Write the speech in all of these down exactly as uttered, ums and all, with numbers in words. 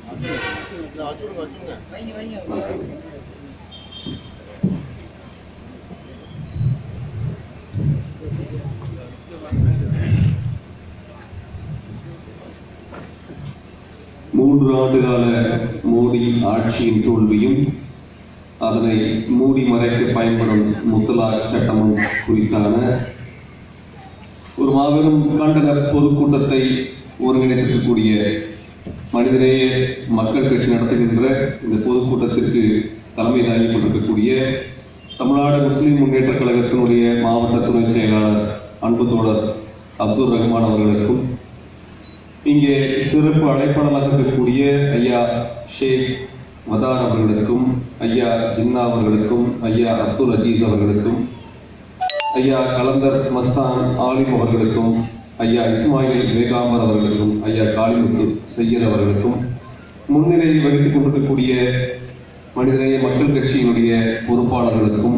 மூன்று ஆண்டுகால மோடி ஆட்சியின் தோல்வியும் அதனை மூடி மறைக்க பயன்படும் முத்தலாக் சட்டமும் குறித்தான ஒரு மாபெரும் கண்டன பொதுக்கூட்டத்தை ஒருங்கிணைத்திருக்கக்கூடிய மனிதநேய மக்கள் கட்சி நடத்துகின்ற இந்த பொதுக்கூட்டத்திற்கு தலைமை தாங்கி கொண்டிருக்கக்கூடிய தமிழ்நாடு முஸ்லிம் முன்னேற்ற கழகத்தினுடைய மாவட்ட துணை செயலாளர் அன்பு தோழர் அப்துல் ரஹ்மான் அவர்களுக்கும், இங்கே சிறப்பு அழைப்பாளராக இருக்கக்கூடிய ஐயா ஷேக் மதார் அவர்களுக்கும், ஐயா ஜின்னா அவர்களுக்கும், ஐயா அப்துல் அஜீஸ் அவர்களுக்கும், ஐயா கலந்தர் மஸ்தான் ஆலிம் அவர்களுக்கும், ஐயா இஸ்மாயில் வேகாமர் அவர்களுக்கும், ஐயா காளிமுத்து சையத் அவர்களுக்கும், முன்னிலையில் வகித்துக் கொண்டிருக்கக்கூடிய மனிதநேய மக்கள் கட்சியினுடைய பொறுப்பாளர்களுக்கும்,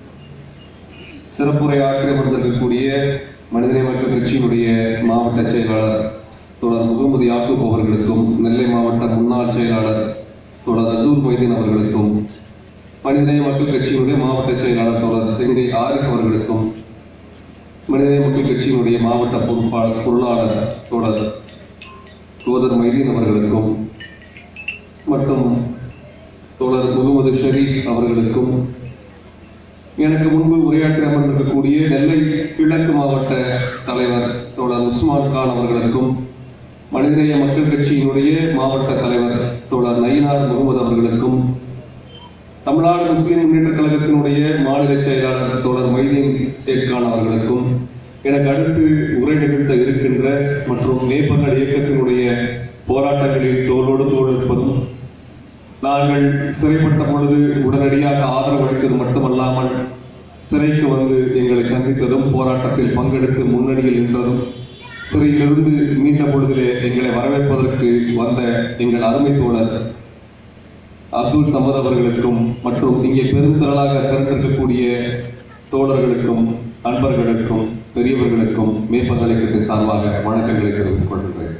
சிறப்புரையாற்றி அமர்ந்திருக்கக்கூடிய மனிதநேய மக்கள் கட்சியினுடைய மாவட்ட செயலாளர் தோழர் முகமது யாக்கூப் அவர்களுக்கும், நெல்லை மாவட்ட முன்னாள் செயலாளர் தோழர் ரசூல் மொய்தீன் அவர்களுக்கும், மனிதநேய மக்கள் கட்சியினுடைய மாவட்ட செயலாளர் தோழர் செங்கை ஆரிஃப் அவர்களுக்கும், மனிதநேய மக்கள் கட்சியினுடைய மாவட்ட பொறுப்பாளர் பொருளாளர் தோழர் கோதர் மைதீன் அவர்களுக்கும் மற்றும் தோழர் முகமது ஷரீப் அவர்களுக்கும், எனக்கு முன்பு உரையாற்றி அமர்ந்திருக்கக்கூடிய நெல்லை கிழக்கு மாவட்ட தலைவர் தோழர் உஸ்மான் கான் அவர்களுக்கும், மனிதநேய மக்கள் கட்சியினுடைய மாவட்ட தலைவர் தோழர் நயினார் முகமது அவர்களுக்கும், தமிழ்நாடு முஸ்லிம் முன்னேற்ற கழகத்தினுடைய மாநில செயலாளர் தோழர் மைதீன் சேட்கான் அவர்களுக்கும், எனக்கு அடுத்து உரை நிகழ்த்த இருக்கின்ற மற்றும் மேற்பகல் இயக்கத்தினுடைய போராட்டங்களில் தோளோடு தோள் இருப்பதும், நாங்கள் சிறைப்பட்ட பொழுது உடனடியாக ஆதரவு அளித்தது மட்டுமல்லாமல் சிறைக்கு வந்து எங்களை சந்தித்ததும், போராட்டத்தில் பங்கெடுத்து முன்னணியில் நின்றதும், சிறையிலிருந்து மீண்ட பொழுதிலே எங்களை வரவேற்பதற்கு வந்த எங்கள் அருமை தோழர் அப்துல் சமத் அவர்களுக்கும் மற்றும் இங்கே பெருந்திரளாக திரண்டிருக்கக்கூடிய தோழர்களுக்கும், நண்பர்களுக்கும், பெரியவர்களுக்கும் மேற்பகல் இயக்கத்தின் சார்பாக வணக்கங்களை தெரிவித்துக் கொள்கிறேன்.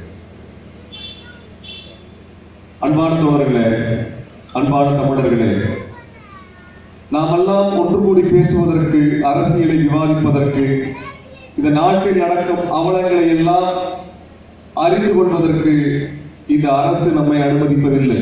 அன்பான தோழர்களே, அன்பான தமிழர்களே, நாமெல்லாம் ஒன்று கூடி பேசுவதற்கு, அரசியலை விவாதிப்பதற்கு, இந்த நாட்டில் நடக்கும் அவலங்களை எல்லாம் அறிந்து கொள்வதற்கு இந்த அரசு நம்மை அனுமதிப்பதில்லை.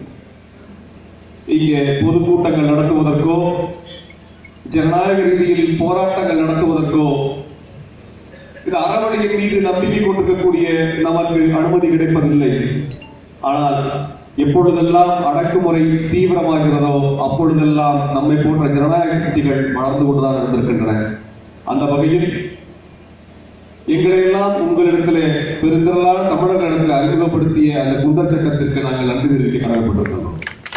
இங்கே பொதுக்கூட்டங்கள் நடத்துவதற்கோ, ஜனநாயக ரீதியில் போராட்டங்கள் நடத்துவதற்கோ, இந்த அறவழியின் மீது நம்பிக்கை கொண்டிருக்கக்கூடிய நமக்கு அனுமதி கிடைப்பதில்லை. ஆனால் எப்பொழுதெல்லாம் அடக்குமுறை தீவிரமாகிறதோ அப்பொழுதெல்லாம் நம்மை போன்ற ஜனநாயக சக்திகள் வளர்ந்து கொண்டுதான் இருந்திருக்கின்றன. அந்த வகையில் எங்களை எல்லாம் உங்களிடத்திலே பெருந்திரளான தமிழர்களிடத்தில் அறிமுகப்படுத்திய அந்த குண்டர் சட்டத்திற்கு நாங்கள் நன்றி தெரிவிக்க கடமைப்பட்டிருக்கிறோம்.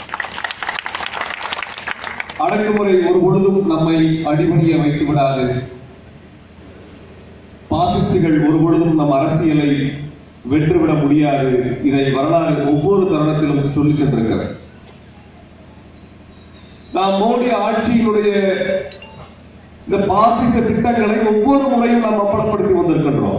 அடக்குமுறை ஒரு பொழுதும் நம்மை அடிபணிய வைத்து விடாது. பாசிஸ்டுகள் ஒரு பொழுதும் நம் அரசியலை வென்றுவிட முடியாது. இதை வரலாறு ஒவ்வொரு தருணத்திலும் சொல்லி சென்றிருக்கிறது. நாம் மோடி ஆட்சியினுடைய இந்த பாசிச திட்டங்களை ஒவ்வொரு முறையும் நாம் அம்பலப்படுத்தி வந்திருக்கின்றோம்.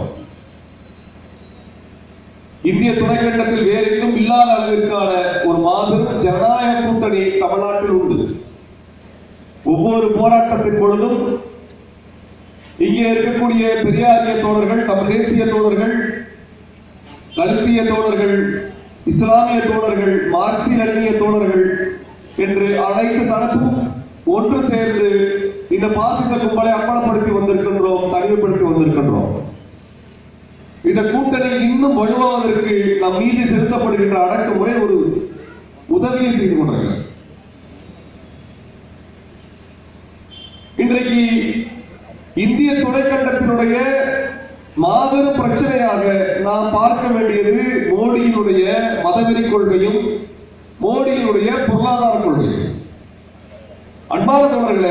இந்திய துணைக்கண்டத்தில் வேறு எங்கும் இல்லாத அளவிற்கான ஒரு மாபெரும் ஜனநாயக கூட்டணி தமிழ்நாட்டில் உண்டு. ஒவ்வொரு போராட்டத்தின் பொழுதும் இங்கே இருக்கக்கூடிய பெரியாரிய தோழர்கள், தமிழ் தேசிய தோழர்கள், கல்விய தோழர்கள், இஸ்லாமிய தோழர்கள், மார்க்சிய லெனினிய தோழர்கள் என்று அனைத்து தரப்பும் ஒன்று சேர்ந்து இந்த பாசிச கும்பலை அம்பலப்படுத்தி வந்திருக்கின்றோம், தனிமைப்படுத்தி வந்திருக்கின்றோம். இந்த கூட்டணி இன்னும் வலுவாவதற்கு நம் மீது செலுத்தப்படுகின்ற அடக்குமுறை ஒரு உதவியை செய்து கொண்டிருக்கிறது. இன்றைக்கு இந்திய துணைக்கண்டத்தினுடைய மாபெரும் பிரச்சனையாக நாம் பார்க்க வேண்டியது மோடியினுடைய மதவெறி கொள்கையும் மோடியினுடைய பொருளாதார கொள்கையும். அன்பான தோழர்களே,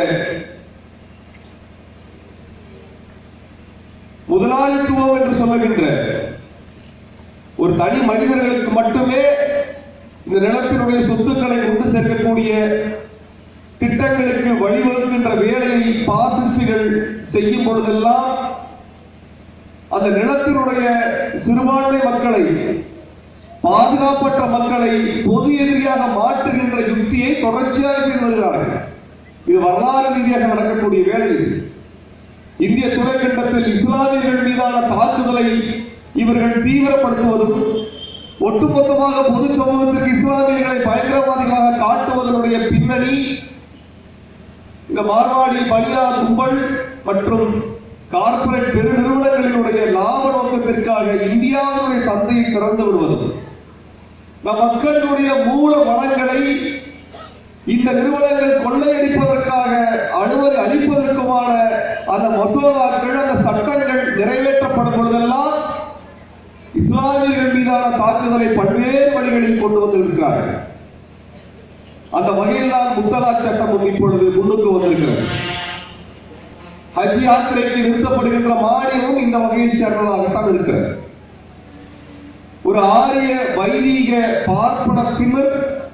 முதலாளித்துவம் என்று சொல்லுகின்ற ஒரு தனி மனிதர்களுக்கு மட்டுமே இந்த நிலத்தினுடைய சொத்துக்களை கொண்டு சேர்க்கக்கூடிய திட்டங்களுக்கு வழிவகுக்கின்ற வேலையை பாசிஸ்டுகள் செய்யும் பொழுதெல்லாம் அந்த நிலத்தினுடைய சிறுபான்மை மக்களை பாதுகாப்பற்ற மக்களை பொது எதிரியாக மாற்றுகின்ற யுக்தியை தொடர்ச்சியாக செய்து வருகிறார்கள். இது வரலாறு ரீதியாக நடக்கக்கூடிய வேலை. இந்திய துணைக்கண்டத்தில் இஸ்லாமியர்கள் மீதான தாக்குதலை இவர்கள் தீவிரப்படுத்துவதும் ஒட்டுமொத்தமாக பொது சமூகத்திற்கு இஸ்லாமியர்களை பயங்கரவாதிகளாக காட்டுவதனுடைய பின்னணி இந்த மார்வாடி பனியா கும்பல் மற்றும் கார்ப்பரேட் பெருநிறுவனங்களினுடைய லாப நோக்கத்திற்காக இந்தியாவினுடைய சந்தையை திறந்து விடுவது, நம் மக்களுடைய மூல வளங்களை இந்த நிறுவனங்கள் கொள்ளையடிப்பதற்காக அனுமதி அளிப்பதற்குமான அந்த மசோதாக்கள், அந்த சட்டங்கள் நிறைவேற்றப்படும் பொழுதெல்லாம் இஸ்லாமியர்கள் மீதான தாக்குதலை பல்வேறு வழிகளில் கொண்டு வந்திருக்கிறார்கள். அந்த வகையில் தான் முத்தலாக் சட்டம் இப்பொழுது முன்னுக்கு வந்திருக்கிறது. ஹஜ் யாத்திரைக்கு நிறுத்தப்படுகின்ற மானியமும் இந்த வகையை சேர்ந்ததாகத்தான் இருக்கிறது. ஒரு ஆரிய வைதீக பார்ப்பன திமிர்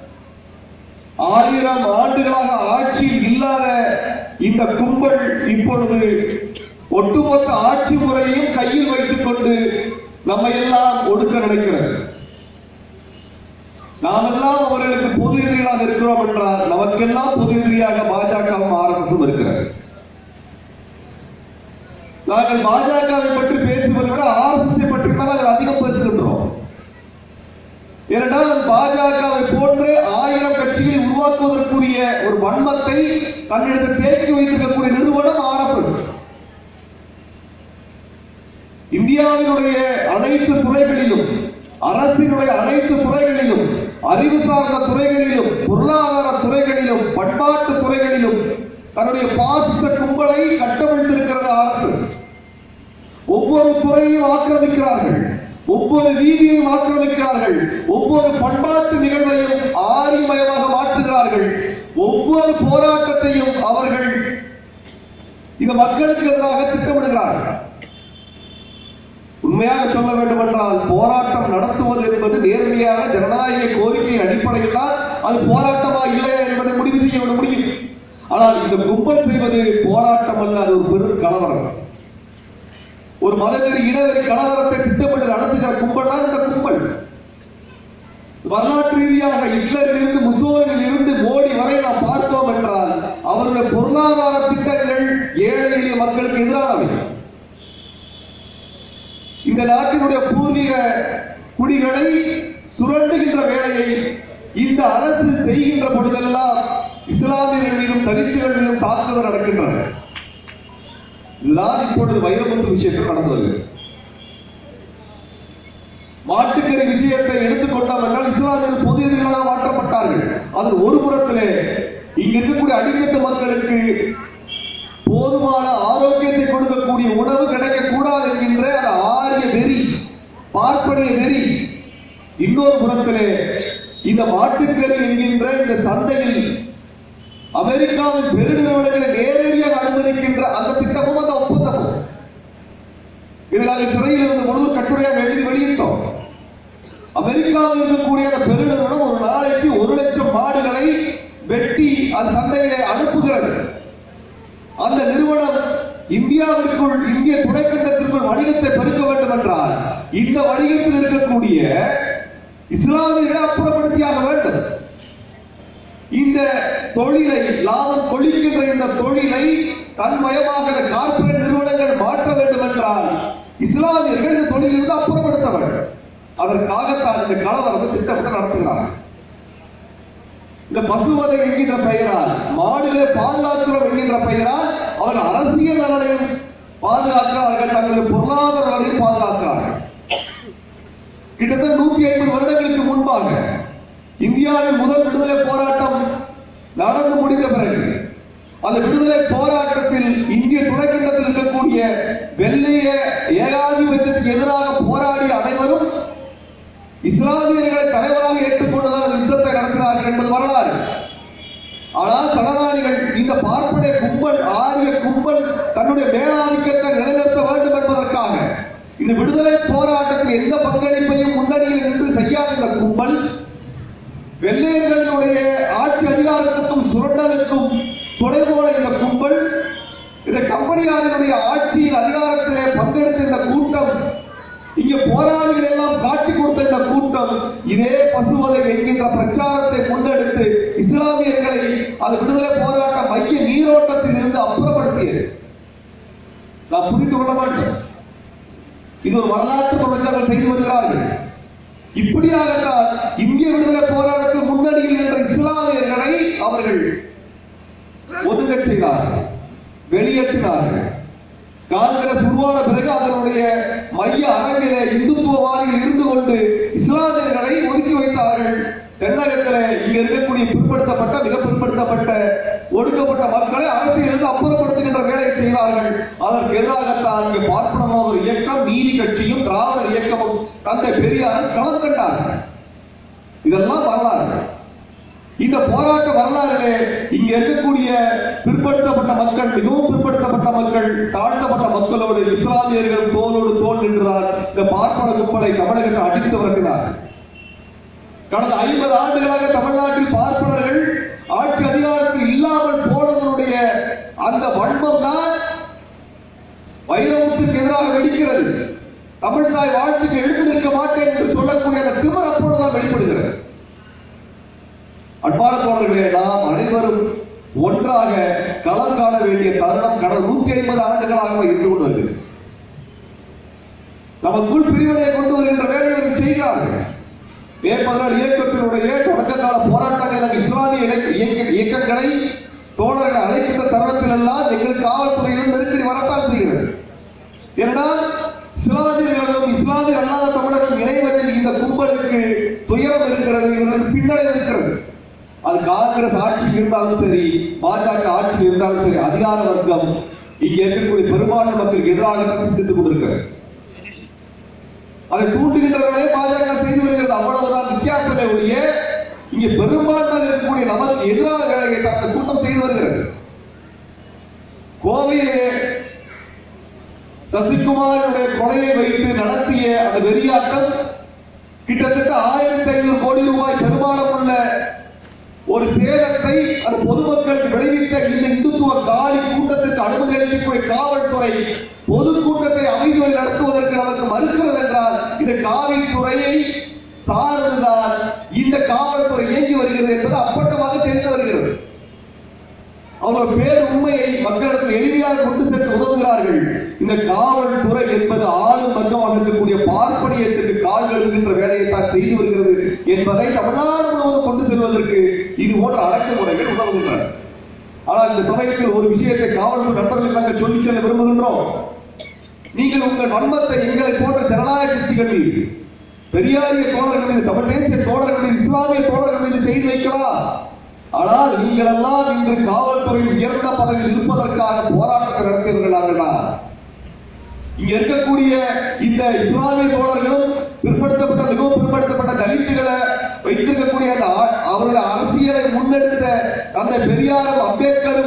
ஆயிரம் ஆண்டுகளாக ஆட்சியில் இல்லாத இந்த கும்பல் இப்பொழுது ஒட்டுமொத்த ஆட்சி முறையையும் கையில் வைத்துக் கொண்டு நம்மை எல்லாம் ஒடுக்க நினைக்கிறது. நாம் எல்லாம் அவர்களுக்கு பொது எதிரிகளாக இருக்கிறோம் என்றால் நமக்கெல்லாம் பொது எதிரியாக பாஜகவும் ஆர் எஸ் எஸ் இருக்கிறது. நாங்கள் பாஜகவை பற்றி பேசுவதை விட ஆர் எஸ் எஸ் பற்றி தான் நாங்கள் அதிகம் பேசுகின்றோம். ஏனென்றால் பாஜகவை போன்று ஆயிரம் கட்சிகளை உருவாக்குவதற்குரிய ஒரு வன்மத்தை தன்னிடத்தில் தேக்கி வைத்திருக்கக்கூடிய நிறுவனம் ஆர் எஸ் எஸ். இந்தியாவினுடைய அனைத்து துறைகளிலும், அரசினுடைய அனைத்து துறைகளிலும், அறிவு சார்ந்த துறைகளிலும், பொருளாதார துறைகளிலும், பண்பாட்டு துறைகளிலும் தன்னுடைய பாசிச கும்பலை கட்டமைத்திருக்கிறது ஆர் எஸ் எஸ். ஒவ்வொரு துறையையும் ஆக்கிரமிக்கிறார்கள், ஒவ்வொரு வீதியையும் ஆக்கிரமிக்கிறார்கள், ஒவ்வொரு பண்பாட்டு நிகழ்வையும் ஆரிமயமாக மாற்றுகிறார்கள். ஒவ்வொரு போராட்டத்தையும் அவர்கள் இந்த மக்களுக்கு எதிராக திட்டமிடுகிறார்கள். உண்மையாக சொல்ல வேண்டும் என்றால் போராட்டம் நடத்துவது என்பது நேர்மையான ஜனநாயக கோரிக்கை அடிப்படையில் தான் அது போராட்டமா இல்லையா என்பதை முடிவு செய்ய முடியும். ஆனால் இந்த கும்பல் செய்வது போராட்டம் அல்ல, அது ஒரு பெரும் கலவரம். ஒரு மதவெறி இனவெறி கலவரத்தை திட்டமிட்டு நடத்துகிற கும்பல் தான் இந்த கும்பல். வரலாற்று ரீதியாக ஹிட்லரில் இருந்து முசோலினில் இருந்து மோடி வரை நாம் பார்த்தோம் என்றால் அவருடைய பொருளாதார திட்டங்கள் ஏழை எளிய மக்களுக்கு எதிரானவை. இந்த நாட்டினுடைய பூர்வீக குடிகளை சுரண்டுகின்ற வேலையை இந்த அரசு செய்கின்ற பொழுதெல்லாம் இஸ்லாமியர்கள் மீதும் தலித்துகள் மீதும் தாக்குதல் நடக்கின்றன. இதுதான் இப்பொழுது வைரமுத்து விஷயத்தில் நடந்தது. மாட்டுக்கறி விஷயத்தை எடுத்துக்கொண்டோம் என்றால் இஸ்லாமியர்கள் பொது எதிரிகளாக மாற்றப்பட்டார்கள். அதில் ஒரு புறத்திலே இங்க இருக்கக்கூடிய அடிக்கட்டு மக்களுக்கு போதுமான ஆரோக்கியத்தை கொடுக்கக்கூடிய உணவு கிடைக்கக்கூடாது என்கின்ற ஆரிய வெறி, பார்ப்பனிய வெறி. இன்னொரு புறத்திலே இந்த மாட்டுக்கறி என்கின்ற இந்த சந்தையில் அமெரிக்காவின் பெருநிறுவனங்களை நேரடியாக அனுமதிக்கின்ற அந்த திட்டமும் அந்த ஒப்பந்தமும் இதில் நாங்கள் சிறையில் இருந்த பொழுது கட்டுரையாக எழுதி வெளியிட்டோம். அமெரிக்காவில் இருக்கக்கூடிய அந்த பெருநிறுவனம் ஒரு நாளைக்கு ஒரு லட்சம் மாடுகளை வெட்டி அந்த சந்தையிலே அனுப்புகிறது. அந்த நிறுவனம் இந்தியாவிற்குள், இந்திய துணைக்கண்டத்திற்குள் வணிகத்தை பெருக்க வேண்டும் என்றால் இந்த வணிகத்தில் இருக்கக்கூடிய இஸ்லாமியர்களை அப்புறப்படுத்தியாக வேண்டும். இந்த தொழிலை, லாபம் கொள்கின்ற இந்த தொழிலை தன்மயமாக கார்ப்பரேட் நிறுவனங்கள் மாற்ற வேண்டும் என்றால் இஸ்லாமியர்கள் இந்த தொழிலிருந்து அப்புறப்படுத்த வேண்டும். அதற்காகத்தான் இந்த கலவரத்தை திட்டமிட்டு நடத்துகிறார்கள். இந்த பசுவதை என்கின்ற பெயரால், மாடுகளை பாதுகாக்கிறோம் என்கின்ற பெயரால் அவர்கள் அரசியல் நலனையும் பாதுகாக்கிறார்கள், தங்களுடைய பொருளாதார நலனையும் பாதுகாக்கிறார்கள். கிட்டத்தட்ட நூத்தி ஐம்பது வருடங்களுக்கு முன்பாக இந்தியாவின் முதல் விடுதலை போராட்டம் நடந்து முடிந்த பிறகு அந்த விடுதலை போராட்டத்தில் இந்திய துணைக்கண்டத்தில் இருக்கக்கூடிய வெள்ளைய ஏகாதிபத்தியத்துக்கு எதிராக போராடிய அனைவரும் இஸ்லாமியர்களை தலைவராக ஏற்றுக்கொண்டுதான் யுத்தத்தை நடத்தினார்கள் என்பது வரலாறு. ஆனால் சனதாரிகள், இந்த பார்ப்பனை கும்பல், ஆரிய கும்பல் தன்னுடைய மேலாதிக்கத்தை நிலைநிறுத்த வேண்டும் என்பதற்காக இந்த விடுதலை போராட்டத்தில் எந்த பங்களிப்பையும் முன்னணியில் நின்று செய்யாத இந்த கும்பல் வெள்ளையர்களுடைய ஆட்சி அதிகாரத்துக்கும் சுரண்டலுக்கும் துணை போல இந்த கும்பல், இந்த கம்பெனியாளர்களுடைய ஆட்சியில் அதிகாரத்திலே பங்கெடுத்த இந்த கூட்டம் இங்க போராளிகள் எல்லாம் காட்டி கொடுத்த இந்த கூட்டம் இதே பசுவதை என்கின்ற பிரச்சாரத்தை முன்னெடுத்து இஸ்லாமியர்களை அது விடுதலை போராட்ட மைய நீரோட்டத்தில் இருந்து அப்புறப்படுத்தியது. நாம் புரிந்து கொள்ள மாட்டோம். இது ஒரு வரலாற்று தொடர்ச்சியாக செய்து வருகிறார்கள். இப்படியாகத்தான் இந்திய விடுதலை போராட்டத்தில் முன்னணியில் என்ற இஸ்லாமியர்களை அவர்கள் ஒதுங்கச் செய்தார்கள், வெளியேற்றினார்கள். காங்கிரஸ் உருவான பிறகு அதனுடைய மைய அரங்கிலே இந்துத்துவவாதிகள் இருந்து கொண்டு இஸ்லாமியர்களை ஒதுக்கி வைத்தார்கள். தென்னகத்திலே இங்க இருக்கக்கூடிய பிற்படுத்தப்பட்ட மிக பிற்படுத்தப்பட்ட ஒடுக்கப்பட்ட மக்களை அரசியலிருந்து அப்புறப்படுத்துகின்ற வேலையை செய்தார்கள். அதற்கு எதிராகத்தான் இங்கு பார்ப்பன ஒரு இயக்கம், நீதி கட்சியும் திராவிடர் இயக்கமும் தந்தை பெரியார் களம் கண்டார்கள். இதெல்லாம் வரலாறு. இந்த போராட்ட வரலாறிலே இங்க இருக்கக்கூடிய பிற்படுத்தப்பட்ட மக்கள், மிகவும் பிற்படுத்தப்பட்ட மக்கள், தாழ்த்தப்பட்ட மக்களோடு இஸ்லாமியர்கள் தோளோடு தோல் நின்றார். இந்த பார்ப்பன கும்பலை தமிழகத்தில் அடித்து வருகிறார். கடந்த ஐம்பது ஆண்டுகளாக தமிழ்நாட்டில் பார்ப்பனர்கள் ஆட்சி அதிகாரத்தில் இல்லாமல் போனதனுடைய அந்த வன்மம் தான் வைரமுத்துக்கு எதிராக வெடிக்கிறது. தமிழ்தாய் வாழ்த்துக்கு எழுந்து நிற்க மாட்டேன் என்று சொல்லக்கூடிய அந்த திமிர் அப்பொழுதுதான் வெளிப்படுகிறது. அன்பான தோழர்களே, நாம் அனைவரும் ஒன்றாக களம் காண வேண்டிய தருணம் கடந்த நூத்தி ஐம்பது ஆண்டுகளாக இருந்து கொண்டு வருகிறது. நமக்குள் பிரிவினை கொண்டு வருகின்ற வேலையை செய்கிறார்கள். ஏற்பதனால் இயக்கத்தினுடைய தொடக்க கால போராட்டங்கள் இஸ்லாமிய இயக்கங்களை தோழர்கள் அழைக்கின்ற தருணத்தில் எல்லாம் எங்கள் காவல்துறையிலும் நெருக்கடி வரத்தான் செய்கிறது. ஏனென்றால் இஸ்லாமியர்களும் இஸ்லாமிய அல்லாத தமிழர்கள் இணைவதில் இந்த கும்பலுக்கு துயரம் இருக்கிறது, இவர்களுக்கு பின்னடைவு இருக்கிறது. அது காங்கிரஸ் ஆட்சியில் இருந்தாலும் சரி, பாஜக ஆட்சியில் இருந்தாலும் சரி, அதிகார வர்க்கம் இங்க இருக்கக்கூடிய பெரும்பான்மை மக்களுக்கு எதிராக சிந்தித்துக் கொண்டிருக்கிறது. அதை தூண்டுகின்றவர்களே பாஜக செய்து வருகிறது. அவ்வளவுதான் வித்தியாசமே ஒழிய இங்கே பெரும்பான்மை இருக்கக்கூடிய நமக்கு எதிரான வேலையை அந்த கூட்டம் செய்து வருகிறது. கோவையிலே சசிகுமாரனுடைய கொலையை வைத்து நடத்திய அந்த வெறியாட்டம் கிட்டத்தட்ட ஆயிரத்தி ஐநூறு கோடி ரூபாய் பெருமானம் உள்ள ஒரு சேதத்தை அது பொதுமக்களுக்கு விளைவித்த இந்த இந்துத்துவ காலி கூட்டத்திற்கு அனுமதி அளிக்கக்கூடிய காவல்துறை பொதுக்கூட்டத்தை அமைதியோடு நடத்துவதற்கு நமக்கு மறுக்கிறது என்றால் இந்த காவல்துறையை சார்ந்துதான் இந்த காவல்துறை இயங்கி வருகிறது என்பது அப்பட்டமாக தெரிந்து வருகிறது. அவர்கள் பேர் உண்மையை மக்களிடத்தில் எளிமையாக கொண்டு சென்று உதவுகிறார்கள். இந்த காவல்துறை என்பது ஆளும் வர்க்கமாக இருக்கக்கூடிய பார்ப்பனியத்திற்கு கால் கழுவுகின்ற வேலையை தான் செய்து வருகிறது என்பதை தமிழ்நாடு முழுவதும் கொண்டு செல்வதற்கு இது போன்ற அடக்குமுறைகள் உதவுகின்றன. ஆனால் இந்த சமயத்தில் ஒரு விஷயத்தை காவல்துறை நண்பர்கள் நாங்கள் சொல்லி செல்ல விரும்புகின்றோம். நீங்கள் உங்கள் வன்மத்தை எங்களை போன்ற ஜனநாயக கட்சிகள் மீது, பெரியாரிய தோழர்கள் மீது, தமிழ் தேசிய தோழர்கள் மீது, இஸ்லாமிய தோழர்கள் மீது செய்து வைக்கலாம். ஆனால் நீங்கள் எல்லாம் இன்று காவல்துறையில் உயர்ந்த பதவியில் இருப்பதற்காக போராட்டத்தை நடத்தியவர்களாக இங்க இருக்கக்கூடிய இந்த இஸ்லாமிய தோழர்களும் பிற்படுத்தப்பட்ட மிகவும் பிற்படுத்தப்பட்ட தலித்துகளை வைத்திருக்கக்கூடிய அவருடைய அரசியலை முன்னெடுத்த அந்த பெரியாரும் அம்பேத்கரும்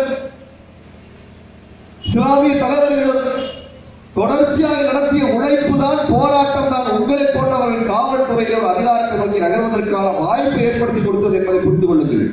இஸ்லாமிய தலைவர்களும் தொடர்ச்சியாக நடத்திய உழைப்பு தான், போராட்டம் தான் உங்களை போன்றவர்கள் காவல்துறையில் அதிகாரத்தை நோக்கி நகர்வதற்கான வாய்ப்பை ஏற்படுத்தி கொடுத்தது என்பதை புரிந்து கொள்ளுங்கள்.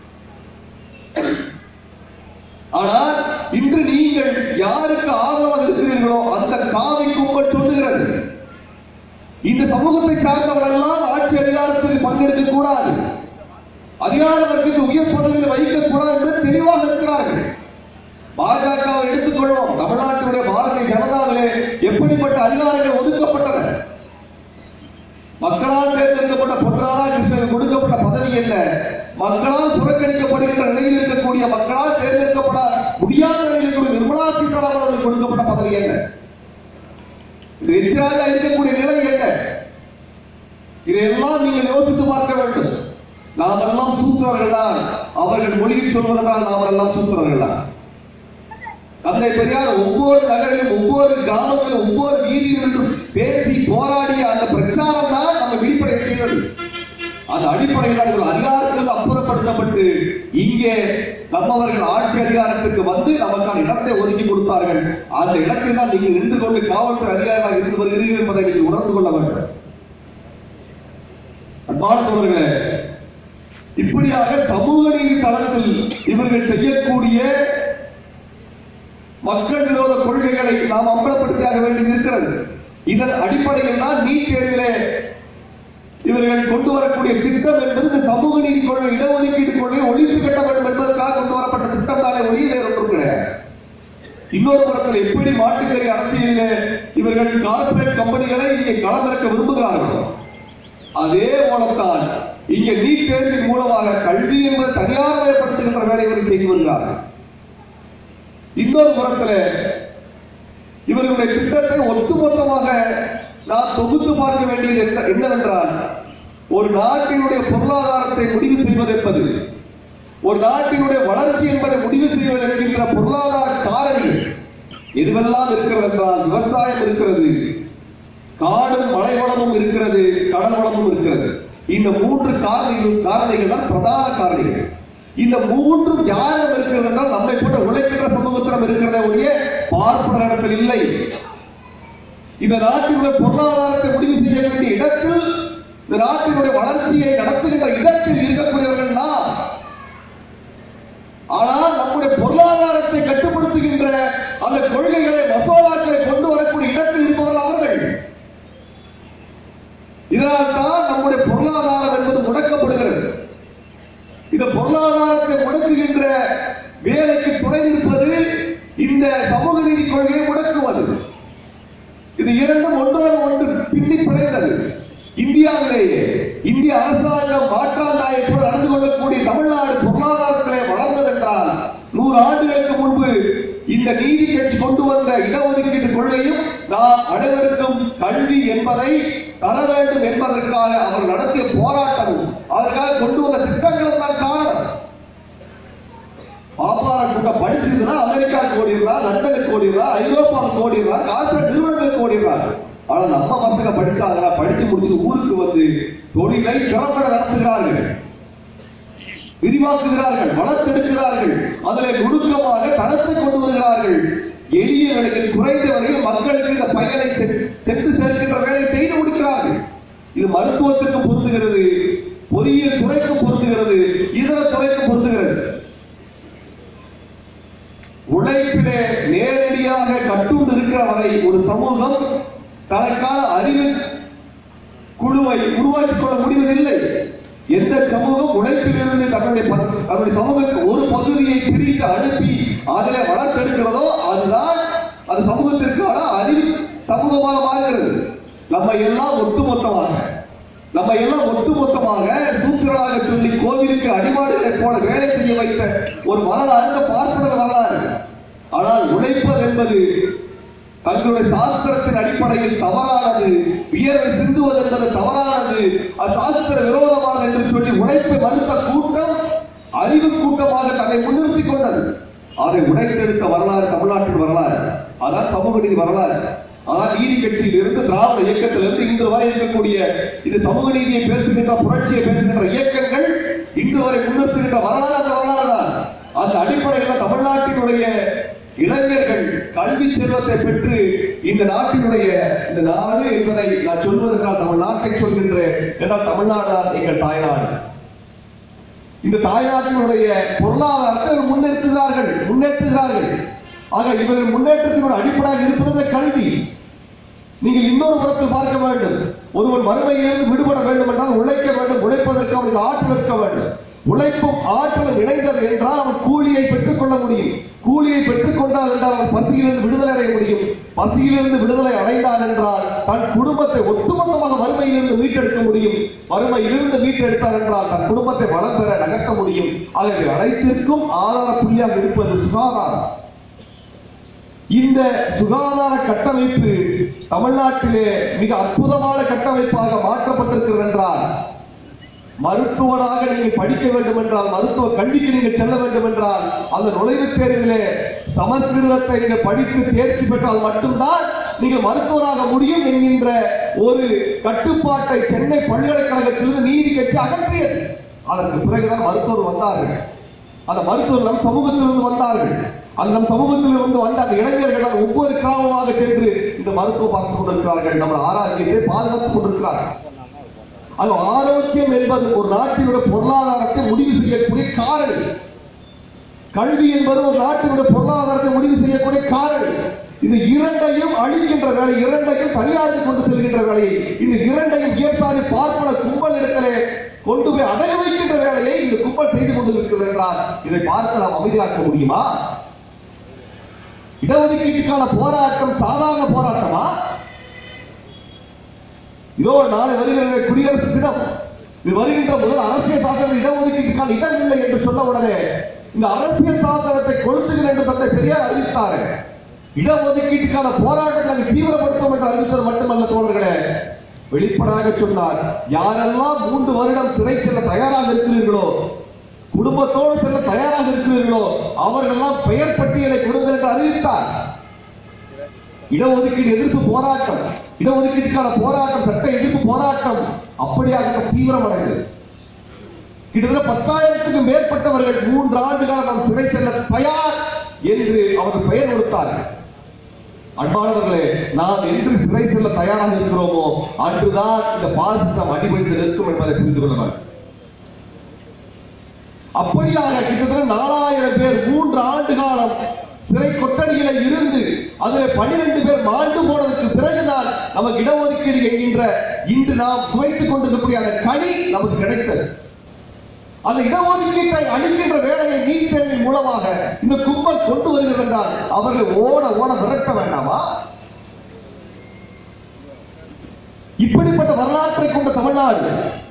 ஆனால் இன்று நீங்கள் யாருக்கு ஆதரவாக இருக்கிறீர்களோ அந்த காவி கும்பல் சொல்லுகிறது இந்த சமூகத்தை சார்ந்தவர்கள் எல்லாம் ஆட்சி அதிகாரத்தில் பங்கெடுக்க கூடாது, அதிகார வர்க்கத்தில் உயர் பதவியில் வைக்கக் கூடாது என்று தெளிவாக இருக்கிறார்கள். பாஜகவை எடுத்துக்கொள்வோம். தமிழ்நாட்டினுடைய பாரதிய ஜனதாவிலே எப்படிப்பட்ட அதிகாரங்கள் ஒதுக்கப்பட்டன? மக்களால் தேர்ந்தெடுக்கப்பட்ட பொன் ராதாகிருஷ்ணனுக்கு கொடுக்கப்பட்ட பதவி என்ன? மக்களால் புறக்கணிக்கப்படுகின்ற நிலையில் இருக்கக்கூடிய, மக்களால் தேர்ந்தெடுக்கப்பட முடியாத நிலையில் இருக்கக்கூடிய நிர்மலா சீதாராமன் அவர்களுக்கு கொடுக்கப்பட்ட பதவி என்ன? எச் ராஜா இருக்கக்கூடிய நிலை என்ன? இதையெல்லாம் நீங்கள் யோசித்து பார்க்க வேண்டும். நாம் எல்லாம் சூத்திரர்கள் தான். அவர்கள் மொழியில் சொல்வதனால் நாம் எல்லாம் சூத்திரர்கள் தான். தந்தை பெரியார் ஒவ்வொரு நகரிலும், ஒவ்வொரு கிராமத்திலும், ஒவ்வொரு வீதியிலும் பேசி போராடிய அந்த பிரச்சாரம் தான் நம்ம வெளிப்படைய செய்வது. அந்த அடிப்படையில் அதிகாரத்திலிருந்து அப்புறப்படுத்தப்பட்டு இங்கே நம்மவர்கள் ஆட்சி அதிகாரத்திற்கு வந்து நமக்கான இடத்தை ஒதுக்கி கொடுத்தார்கள். அந்த இடத்தில் தான் நீங்கள் நின்று கொண்டு காவல்துறை அதிகாரிகளாக இருந்து வருகிறீர்கள் என்பதை நீங்கள் உணர்ந்து கொள்ள வேண்டும். அன்பான தோழர்களே, இப்படியாக சமூக நீதி தளத்தில் இவர்கள் செய்யக்கூடிய மக்கள் விரோத கொள்கைகளை நாம் அம்பலப்படுத்தியாக வேண்டி இருக்கிறது. இதன் அடிப்படையில் தான் நீட் தேர்விலே இவர்கள் கொண்டு வரக்கூடிய திட்டம் என்பது இந்த சமூக நீதி கொள்கை, இடஒதுக்கீடு கொள்கை ஒழித்து கட்ட வேண்டும் என்பதற்காக கொண்டு வரப்பட்ட திட்டம் தானே ஒளியில் ஒன்றும் கிடையாது. இன்னொரு புறத்தில் எப்படி மாட்டுக்கறி அரசியலிலே இவர்கள் கார்ப்பரேட் கம்பெனிகளை இங்கே களமிறக்க விரும்புகிறார்கள், அதே போலத்தான் இங்கே நீட் தேர்வின் மூலமாக கல்வி என்பது தனியார்மயப்படுத்துகின்ற வேலைகளை செய்து வருகிறார்கள். இன்னொரு புறத்தில் இவர்களுடைய திட்டத்தை ஒட்டுமொத்தமாக நாம் தொகுத்து பார்க்க வேண்டியது என்னவென்றால், ஒரு நாட்டினுடைய பொருளாதாரத்தை முடிவு செய்வது என்பது, ஒரு நாட்டினுடைய வளர்ச்சி என்பதை முடிவு செய்வது என்கின்ற பொருளாதார காரணிகள் எதுவெல்லாம் இருக்கிறது என்றால், விவசாயம் இருக்கிறது, காடும் மலை வளமும் இருக்கிறது, கடல் வளமும் இருக்கிறது. இந்த மூன்று காரணிகள் காரணிகள் தான் பிரதான காரணிகள். இந்த மூன்றும் யாரும் இருக்கிறது என்றால் நம்மை போன்ற உழைக்கின்ற சமூகத்திடம் இருக்கிறத ஒழிய பார்ப்பன இடத்தில் இல்லை. இந்த நாட்டினுடைய பொருளாதாரத்தை முடிவு செய்ய வேண்டிய இடத்தில், இந்த நாட்டினுடைய வளர்ச்சியை நடத்துகின்ற இடத்தில் இருக்கக்கூடியவர்கள் தான். ஆனால் நம்முடைய பொருளாதாரத்தை கட்டுப்படுத்துகின்ற அந்த கொள்கைகளை, மசோதாக்களை கொண்டு வரக்கூடிய இடத்தில் இருப்பவர்கள் அவர்கள். இதனால் தான் நம்முடைய பொருளாதாரம் என்பது முடக்கப்படுகிறது. இந்த பொருளாதாரத்தை முடக்குகின்ற வேலைக்கு துணை நிற்பது இந்த சமூக நீதி கொள்கையை முடக்குவது. இது இரண்டும் ஒன்றோடு ஒன்று பின்னி பிணைந்தது. இந்தியாவிலேயே இந்திய அரசாங்கம் மாற்றாந்தாயை போல் நடந்து கொள்ளக்கூடிய தமிழ்நாடு பொருளாதாரத்திலே வளர்ந்ததென்றால், நூறு ஆண்டுகளுக்கு முன்பு இந்த நீதி கட்சி கொண்டு வந்த இடஒதுக்கீட்டு கொள்கையும் நாம் அனைவருக்கும் கல்வி என்பதை தர வேண்டும் என்பதற்காக அவர் நடத்திய போராட்டமும், அதற்காக கொண்டு வந்த திட்டங்களும் தான் காரணம். பாப்பாரா கூட்டம் படிச்சிருந்தா அமெரிக்காவுக்கு ஓடிடுறார், லண்டனுக்கு ஓடிடுறார், ஐரோப்பாவுக்கு ஓடிடுறார், கார்ப்பரேட் நிறுவனங்களுக்கு ஓடிடுறார். ஆனா நம்ம பசங்க படிச்சாங்களா? படிச்சு முடிச்சு ஊருக்கு வந்து தொழிலை திறம்பட நடத்துகிறார்கள், விரிவாக்குகிறார்கள், வளர்த்தெடுக்கிறார்கள், அதில் நுணுக்கமாக தரத்தை கொண்டு வருகிறார்கள். எளிய விலையில், குறைந்த விலையில் மக்களுக்கு இந்த பயனை சென்று சேர்க்கின்ற வேலையை செய்து முடிக்கிறார்கள். இது மருத்துவத்திற்கு பொருந்துகிறது, பொறியியல் துறைக்கு பொருந்துகிறது, இதர துறைக்கு பொருந்துகிறது. உழைப்பிலே நேரடியாக கட்டுண்டு இருக்கிற வரை ஒரு சமூகம் தனக்கான அறிவு குழுவை உருவாக்கிக் கொள்ள முடிவதில்லை. எந்த சமூகம் உழைப்பிலிருந்து தன்னுடைய தன்னுடைய சமூகத்தில் ஒரு பகுதியை பிரித்து அனுப்பி அதிலே வளர்த்தெடுக்கிறதோ அதுதான் அது சமூகத்திற்கான அறிவு சமூகமாக மாறுகிறது. நம்ம எல்லாம் ஒட்டுமொத்தமாக நம்ம எல்லாம் ஒட்டுமொத்தமாக சூத்திரனாக சொல்லி கோவிலுக்கு அடிமாடுகளை போல வேலை செய்ய வைத்த ஒரு வரலாறு பார்ப்பன வரலாறு. ஆனால் உழைப்பது என்பது தங்களுடைய சாஸ்திரத்தின் அடிப்படையில் தவறானது, வியர்வை சிந்துவது என்பது தவறானது, அது சாஸ்திர விரோதமானது என்று சொல்லி உழைப்பை மறுத்த கூட்டம் அறிவு கூட்டமாக தன்னை முன்னிறுத்திக் கொண்டது. அதை உடைத்தெடுத்த வரலாறு தமிழ்நாட்டின் வரலாறு. அதான் சமூக நீதி வரலாறு. ஆனால் நீதி கட்சியில் இருந்து, திராவிட இயக்கத்திலிருந்து இன்று வரை இருக்கக்கூடிய இந்த சமூக நீதியை பேசுகின்ற, புரட்சியை பேசுகின்ற இயக்கங்கள் இன்று வரை முன்னிறுத்துகின்ற வரலாறு அந்த வரலாறு தான். அந்த அடிப்படையில் தமிழ்நாட்டினுடைய இளைஞர்கள் கல்வி செல்வத்தை பெற்று இந்த நாட்டினுடைய இந்த நாடு என்பதை நான் சொல்வதற்கால் தமிழ்நாட்டை சொல்கின்றேன். என்றால் தமிழ்நாடு தான் எங்கள் தாய்நாடு. இந்த தாய்நாட்டினுடைய பொருளாதாரத்தை முன்னேற்றுகிறார்கள் முன்னேற்றுகிறார்கள் ஆக இவர்கள் முன்னேற்றத்தினுடைய அடிப்படையாக இருப்பது கல்வி. நீங்கள் இன்னொரு புறத்தில் பார்க்க வேண்டும். ஒருவர் வறுமையிலிருந்து விடுபட வேண்டும் என்றால் உழைக்க வேண்டும். உழைப்பதற்கு அவனுக்கு ஆற்றல் இருக்க வேண்டும். உழைப்பும் ஆற்றலும் இணைந்தது என்றால் அவன் கூலியை பெற்றுக் கொள்ள முடியும். கூலியை பெற்றுக் கொண்டால் என்றால் அவன் பசியிலிருந்து விடுதலை அடைய முடியும். பசியிலிருந்து விடுதலை அடைந்தான் என்றால் தன் குடும்பத்தை ஒட்டுமொத்தமாக வறுமையிலிருந்து மீட்டெடுக்க முடியும். வறுமையிலிருந்து மீட்டெடுத்தார் என்றால் தன் குடும்பத்தை வளம் பெற நகர்த்த முடியும். ஆகவே அனைத்திற்கும் ஆதார புள்ளியாக இருப்பது சுகாதாரம். இந்த சுகாதார கட்டமைப்பு தமிழ்நாட்டிலே மிக அற்புதமான கட்டமைப்பாக மாற்றப்பட்டிருக்கிறது என்றால், மருத்துவராக நீங்கள் படிக்க வேண்டும் என்றால், மருத்துவ கல்விக்கு நீங்கள் செல்ல வேண்டும் என்றால், அந்த நுழைவுத் தேர்விலே சமஸ்கிருதத்தை நீங்கள் படித்து தேர்ச்சி பெற்றால் மட்டும்தான் நீங்கள் மருத்துவராக முடியும் என்கின்ற ஒரு கட்டுப்பாட்டை சென்னை பல்கலைக்கழகத்திலிருந்து நீதி கட்சி அகற்றியது. அதற்கு பிறகுதான் மருத்துவர் வந்தார்கள். அந்த மருத்துவர் நம் சமூகத்திலிருந்து வந்தார்கள். அந்த நம் சமூகத்திலிருந்து வந்த அந்த இளைஞர்கள் ஒவ்வொரு கிராமமாக சென்று இந்த மருத்துவம் பார்த்துக் கொண்டிருக்கிறார்கள். நம்ம ஆரோக்கியத்தை பாதுகாத்துக் கொண்டிருக்கிறார்கள். அது ஆரோக்கியம் என்பது ஒரு நாட்டினுடைய பொருளாதாரத்தை முடிவு செய்யக்கூடிய காரணி. கல்வி என்பது ஒரு நாட்டினுடைய பொருளாதாரத்தை முடிவு செய்யக்கூடிய காரணி. இந்த இரண்டையும் அழிக்கின்ற வேலை, இரண்டையும் தனியாருக்கு கொண்டு செல்கின்ற வேலையை, இந்த இரண்டையும் விவசாய பார்ப்பன கும்பல் இடத்திலே கொண்டு போய் அடக வைக்கின்ற வேலையை இந்த கும்பல் செய்து கொண்டிருக்கிறது என்றால் இதை பார்த்து நாம் அமைதியாக்க முடியுமா? இடஒதுக்கீட்டுக்கான போராட்டம் சாதாரண போராட்டமா? இதோ நாளை வருகிற குடியரசு தினம், இது வருகின்ற முதல் அரசியல் சாசனம் இடஒதுக்கீட்டுக்கான இடம் இல்லை என்று சொன்ன உடனே இந்த அரசியல் சாசனத்தை கொளுத்துகிறேன் என்று தந்தை பெரியார் அறிவித்தார். இடஒதுக்கீட்டுக்கான போராட்டத்தை தீவிரப்படுத்தும் என்று அறிவித்தது மட்டுமல்ல தோழர்களே, வெளிப்படையாக சொன்னார், யாரெல்லாம் மூன்று வருடம் சிறை செல்ல தயாராக இருக்கிறீர்களோ, குடும்பத்தோடு செல்ல தயாராக இருக்கிறீர்களோ அவர்களெல்லாம் பெயர் பட்டியலை கொடுங்கள் என்று அறிவித்தார். இடஒதுக்கீடு எதிர்ப்பு போராட்டம், இடஒதுக்கீட்டுக்கான போராட்டம், சட்ட எதிர்ப்பு போராட்டம் அப்படியாக தீவிரமடைந்தது. கிட்டத்தட்ட பத்தாயிரத்துக்கும் மேற்பட்டவர்கள் மூன்று ஆண்டுகால நாம் சிறை செல்ல தயார் என்று அவர்கள் பெயர் கொடுத்தார்கள். அன்பானவர்களே, நாம் என்று சிறை செல்ல தயாராக இருக்கிறோமோ அன்றுதான் இந்த பாசிசம் அடிபட்டு நிற்கும் என்பதை புரிந்து கொள்ள வேண்டும். அப்படியாக கிட்டத்தட்ட நாலாயிரம் பேர் மூன்று ஆண்டு காலம் சிறை கொட்டடியில இருந்து அதில் பன்னிரண்டு பேர் மாண்டு போனதற்கு பிறகுதான் நமக்கு இடஒதுக்கீடு என்கின்ற இன்று நாம் சுவைத்துக் கொண்டிருக்கக்கூடிய அந்த கனி நமக்கு கிடைத்தது. அந்த இடஒதுக்கீட்டை அளிக்கின்ற வேலையை நீட் தேர்வின் மூலமாக இந்த கும்பல் கொண்டு வருகிறது என்றால் அவர்கள் ஓட ஓட விரட்ட வேண்டாமா? இப்படிப்பட்ட வரலாற்றை கொண்ட தமிழ்நாடு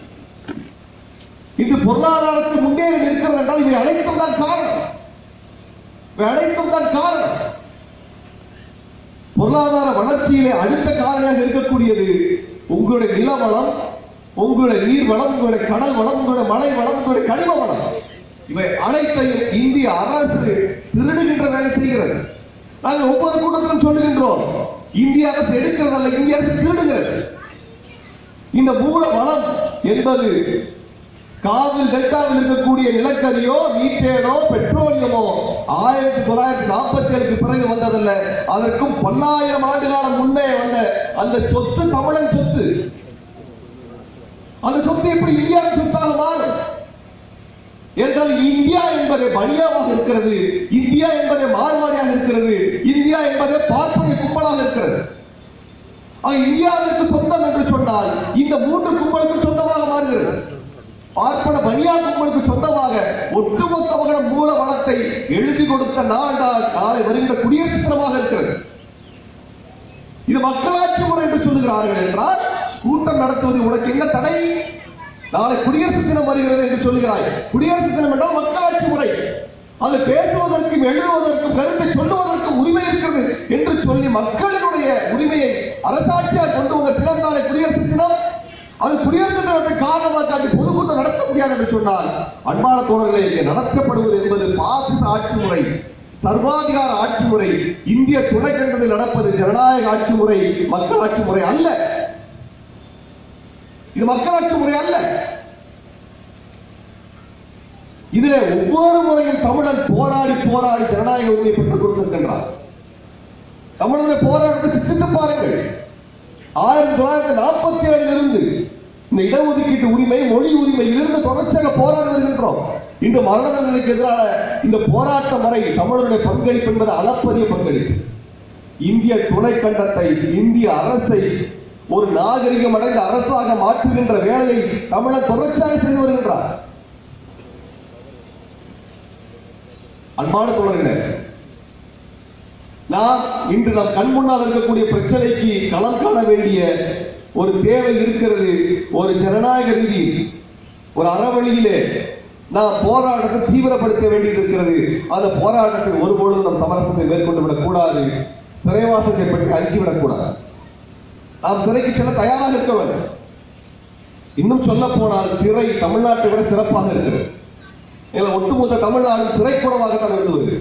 இன்று பொருளாதாரத்தில் முன்னேறி இருக்கிறது என்றால் இவை அனைத்தும் தான் காரணம். இவை அனைத்தும் தான் காரணம். பொருளாதார வளர்ச்சியிலே அடுத்த காரணியாக இருக்கக்கூடியது உங்களுடைய நிலவளம், உங்களுடைய நீர் வளம், உங்களுடைய கடல் வளம், உங்களுடைய மலை வளம், உங்களுடைய கனிம வளம், இவை அனைத்தையும் இந்திய அரசு திருடுகின்ற வேலை செய்கிறது. நாங்கள் ஒவ்வொரு கூட்டத்திலும் சொல்லுகின்றோம், இந்திய அரசு எடுக்கிறதல்ல, இந்திய அரசு திருடுகிறது. இந்த மூல வளம் என்பது காவிரி டெல்டாவில் இருக்கக்கூடிய நிலக்கரியோ மீத்தேனோ பெட்ரோலியமோ ஆயிரத்தி தொள்ளாயிரத்தி நாற்பத்தி ஏழுக்கு பிறகு வந்ததல்ல, அதற்கும் பல்லாயிரம் ஆண்டு காலம் முன்னே வந்த அந்த சொத்து தமிழன் சொத்து. அந்த சொத்து எப்படி இந்தியாவின் சொத்தாக மாறும் என்றால் இந்தியா என்பதை பனியாவாக இருக்கிறது, இந்தியா என்பதை மாறுபாடியாக இருக்கிறது, இந்தியா என்பதை பார்ப்பதை கும்பலாக இருக்கிறது. இந்தியாவிற்கு சொந்தம் என்று சொன்னால் இந்த மூன்று கும்பலுக்கும் சொந்தமாக மாறுகிறது. பார்ப்பன பனியா கும்பலுக்கு சொந்தமாக ஒட்டுமொத்த மூல வளத்தை எழுதி கொடுத்த நாடால் நாளை வருகின்ற குடியரசு தினமாக இருக்கிறது. இது மக்களாட்சி முறை என்று சொல்லுகிறார்கள் என்றால் கூட்டம் நடத்துவது உனக்கு என்ன தடை? நாளை குடியரசு தினம் வருகிறது என்று சொல்லுகிறாய். குடியரசு தினம் என்றால் மக்களாட்சி முறை. அது பேசுவதற்கும் எழுதுவதற்கும் கருத்தை சொல்லுவதற்கும் உரிமை இருக்கிறது என்று சொல்லி மக்களினுடைய உரிமையை அரசாட்சியாக கொண்டு வந்த தினம் தானே குடியரசு தினம். அது குடியரசு தினத்தை காரணமாக காட்டி பொதுக்கூட்டம் நடத்த முடியாது என்று சொன்னால் அன்பான தோழர்களே, நடத்தப்படுவது என்பது பாசிச ஆட்சி முறை, சர்வாதிகார ஆட்சி முறை. இந்திய துணைக்கண்டத்தில் நடப்பது ஜனநாயக ஆட்சி முறை, மக்களாட்சி முறை அல்ல. இது மக்களாட்சி முறை அல்ல. இதிலே ஒவ்வொரு முறையும் தமிழன் போராடி போராடி ஜனநாயக உரிமையை பெற்றுக் கொடுத்திருக்கின்றார். தமிழனுடைய போராட்டத்தை சிந்தித்து பாருங்கள். ஆயிரத்தி தொள்ளாயிரத்தி நாற்பத்தி ஏழில் இருந்து இந்த இடஒதுக்கீட்டு உரிமை, மொழி உரிமை இருந்து தொடர்ச்சியாக போராடி வருகின்றோம். இன்று மரண தண்டனைக்கு எதிரான இந்த போராட்டம் வரை தமிழருடைய பங்களிப்பு என்பது அளப்பரிய பங்களிப்பு. இந்திய துணைக்கண்டத்தை, இந்திய அரசை ஒரு நாகரிகம் அடைந்த அரசாக மாற்றுகின்ற வேலையை தமிழர் தொடர்ச்சியாக செய்து வருகின்றார். அன்பான தோழர்களே, நாம் இன்று நம் கண் முன்னால் இருக்கக்கூடிய பிரச்சனைக்கு களம் காண வேண்டிய ஒரு தேவை இருக்கிறது. ஒரு ஜனநாயக ரீதி, ஒரு அறவழியிலே நாம் போராட்டத்தை தீவிரப்படுத்த வேண்டியது இருக்கிறது. அந்த போராட்டத்தில் ஒருபொழுதும் நம் சமரசத்தை மேற்கொண்டு விடக் கூடாது. சிறைவாசத்தை பற்றி அஞ்சிவிடக் கூடாது. நாம் சிறைக்கு செல்ல தயாராக இருக்க வேண்டும். இன்னும் சொல்ல போனால் சிறை தமிழ்நாட்டை விட சிறப்பாக இருக்கிறது. ஒட்டுமொத்த தமிழ்நாடு சிறைக்கூடமாகத்தான் இருந்து வருகிறது.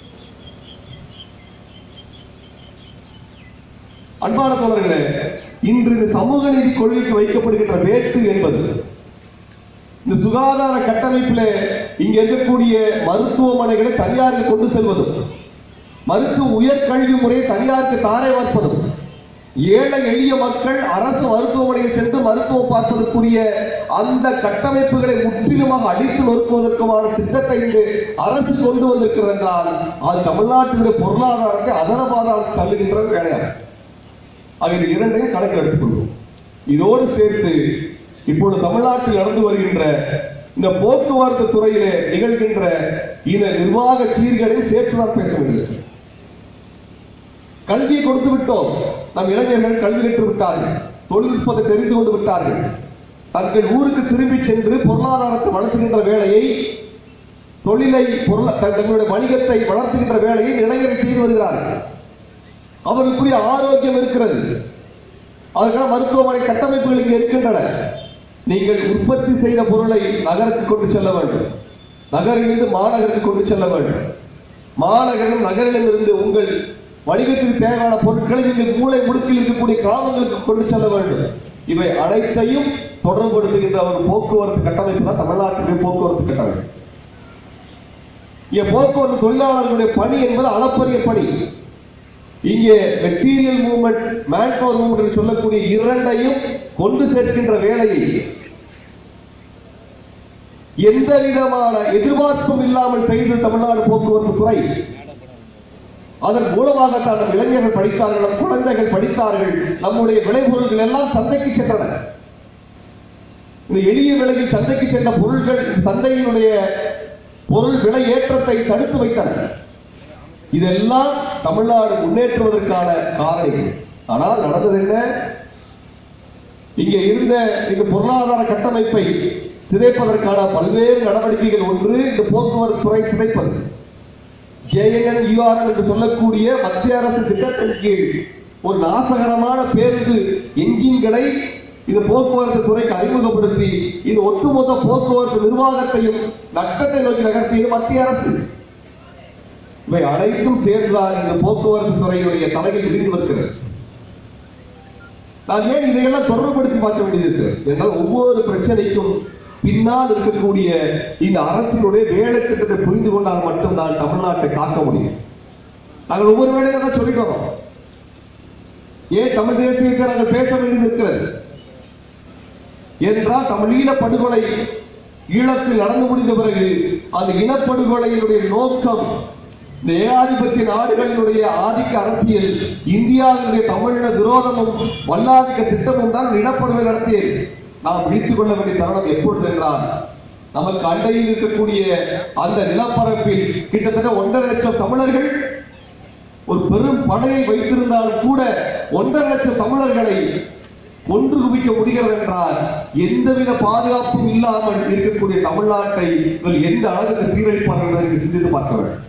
அன்பான தோழர்களே, இன்று இந்த சமூக நீதி கொள்கைக்கு வைக்கப்படுகின்ற வேட்டு என்பது இந்த சுகாதார கட்டமைப்பிலே இங்க இருக்கக்கூடிய மருத்துவமனைகளை தனியாருக்கு கொண்டு செல்வதும், மருத்துவ உயர்கல்வி முறையை தனியாருக்கு தாரை வார்ப்பதும், ஏழை எளிய மக்கள் அரசு மருத்துவமனையில் சென்று மருத்துவம் பார்ப்பதற்குரிய அந்த கட்டமைப்புகளை முற்றிலுமாக அடித்து நொறுக்குவதற்குமான திட்டத்தை இன்று அரசு கொண்டு வந்திருக்கிறது என்றால் அது தமிழ்நாட்டினுடைய பொருளாதாரத்தை அதரபாதாரம் தள்ளுகின்ற வேலையாகும். ஆகிய இரண்டையும் கணக்கு எடுத்துக்கொள்வோம். இதோடு சேர்த்து இப்பொழுது தமிழ்நாட்டில் நடந்து வருகின்ற இந்த போக்குவரத்து துறையிலே நிகழ்கின்ற இந்த நிர்வாக சீர்கேடையும் சேர்த்துதான் பேச வேண்டியது. கல்வியை கொடுத்து விட்டோம். நம் இளைஞர்கள் கல்வி கற்று விட்டார்கள், தொழில்நுட்பத்தை தெரிந்து கொண்டு விட்டார்கள். தங்கள் ஊருக்கு திரும்பி சென்று பொருளாதாரத்தை வளர்த்துகின்ற வேலையை, தொழிலை தங்களுடைய வணிகத்தை வளர்த்துகின்ற வேலையை இளைஞர்கள் செய்து வருகிறார்கள். அவர்களுக்குரிய ஆரோக்கியம் இருக்கிறது. அதற்கான மருத்துவமனை கட்டமைப்புகள் இருக்கின்றன. நீங்கள் உற்பத்தி செய்த பொருளை நகருக்கு கொண்டு செல்ல வேண்டும், நகரிலிருந்து மாநகருக்கு கொண்டு செல்ல வேண்டும், மாநகரம் நகரிலும் இருந்து உங்கள் வணிகத்திற்கு தேவையான பொருட்களை நீங்கள் மூளை முடுக்கில் இருக்கக்கூடிய கிராமங்களுக்கு கொண்டு செல்ல வேண்டும். இவை அனைத்தையும் தொடர்புபடுத்துகின்ற ஒரு போக்குவரத்து கட்டமைப்பு தான் தமிழ்நாட்டினுடைய போக்குவரத்து கட்டமைப்பு. இங்கே போக்குவரத்து தொழிலாளர்களுடைய பணி என்பது அளப்பரிய பணி. இங்கே material movement, man power movement சொல்லக்கூடிய இரண்டையும் கொண்டு சேர்க்கின்ற வேலையை எந்த விதமான எதிர்பார்ப்பும் இல்லாமல் செய்து தமிழ்நாடு போக்குவரத்து துறை. அதன் மூலமாகத்தான் நம் இளைஞர்கள் படித்தார்கள், நம் குழந்தைகள் படித்தார்கள், நம்முடைய விளைபொருள்கள் எல்லாம் சந்தைக்கு சென்றன. இந்த எளிய விலையில் சந்தைக்கு சென்ற பொருட்கள் சந்தையினுடைய பொருள் விலை ஏற்றத்தை தடுத்து வைத்தன. இதெல்லாம் தமிழ்நாடு முன்னேற்றுவதற்கான காரணங்கள். ஆனால் நடந்தது என்ன? இங்கே இருந்த இந்த பொருளாதார கட்டமைப்பை சிதைப்பதற்கான பல்வேறு நடவடிக்கைகள். ஒன்று, இந்த போக்குவரத்து துறை சிதைப்பது. J N N U R M என்று சொல்லக்கூடிய மத்திய அரசு திட்டத்தின் கீழ் ஒரு நாசகரமான பேருந்து என்ஜின்களை இந்த போக்குவரத்து துறைக்கு அறிமுகப்படுத்தி இது ஒட்டுமொத்த போக்குவரத்து நிர்வாகத்தையும் நட்டத்தை நோக்கி நகர்த்தியது மத்திய அரசு. இவை அனைத்தும் சேர்ந்தால் இந்த போக்குவரத்து துறையுடைய தலையில் விரிந்து வருகிறது. நான் ஏன் இதையெல்லாம் தொடர்புபடுத்தி பார்க்க வேண்டியது என்றால், ஒவ்வொரு பிரச்சனைக்கும் பின்னால் இருக்கக்கூடிய இந்த அரசினுடைய வேலை திட்டத்தை புரிந்து கொண்டால் மட்டும்தான் தமிழ்நாட்டை காக்க முடியும். நாங்கள் ஒவ்வொரு வேலையை தான் சொல்லிட்டு வரோம். ஏன் தமிழ் தேசியத்தை நாங்கள் பேச வேண்டியிருக்கிறது என்றால், தமிழ் ஈழ படுகொலை ஈழத்தில் நடந்து முடிந்த பிறகு அந்த இனப்படுகொலையினுடைய நோக்கம் இந்த ஏகாதிபத்திய நாடுகளினுடைய ஆதிக்க அரசியல், இந்தியாவினுடைய தமிழின விரோதமும் வல்லாதிக்க திட்டமும் தான் இனப்படுகொலை நடத்தியது. நாம் பிடித்துக் கொள்ள வேண்டிய தருணம் எப்பொழுது என்றால், நமக்கு அண்டையில் இருக்கக்கூடிய அந்த நிலப்பரப்பில் கிட்டத்தட்ட ஒன்றரை லட்சம் தமிழர்கள் ஒரு பெரும் படையை வைத்திருந்தாலும் கூட ஒன்றரை லட்சம் தமிழர்களை ஒன்று குவிக்க முடிகிறது என்றால், எந்தவித பாதுகாப்பும் இல்லாமல் இருக்கக்கூடிய தமிழ்நாட்டை எந்த அளவுக்கு சீரழிப்பார்கள் என்பதை சிந்தித்து பார்க்க வேண்டும்.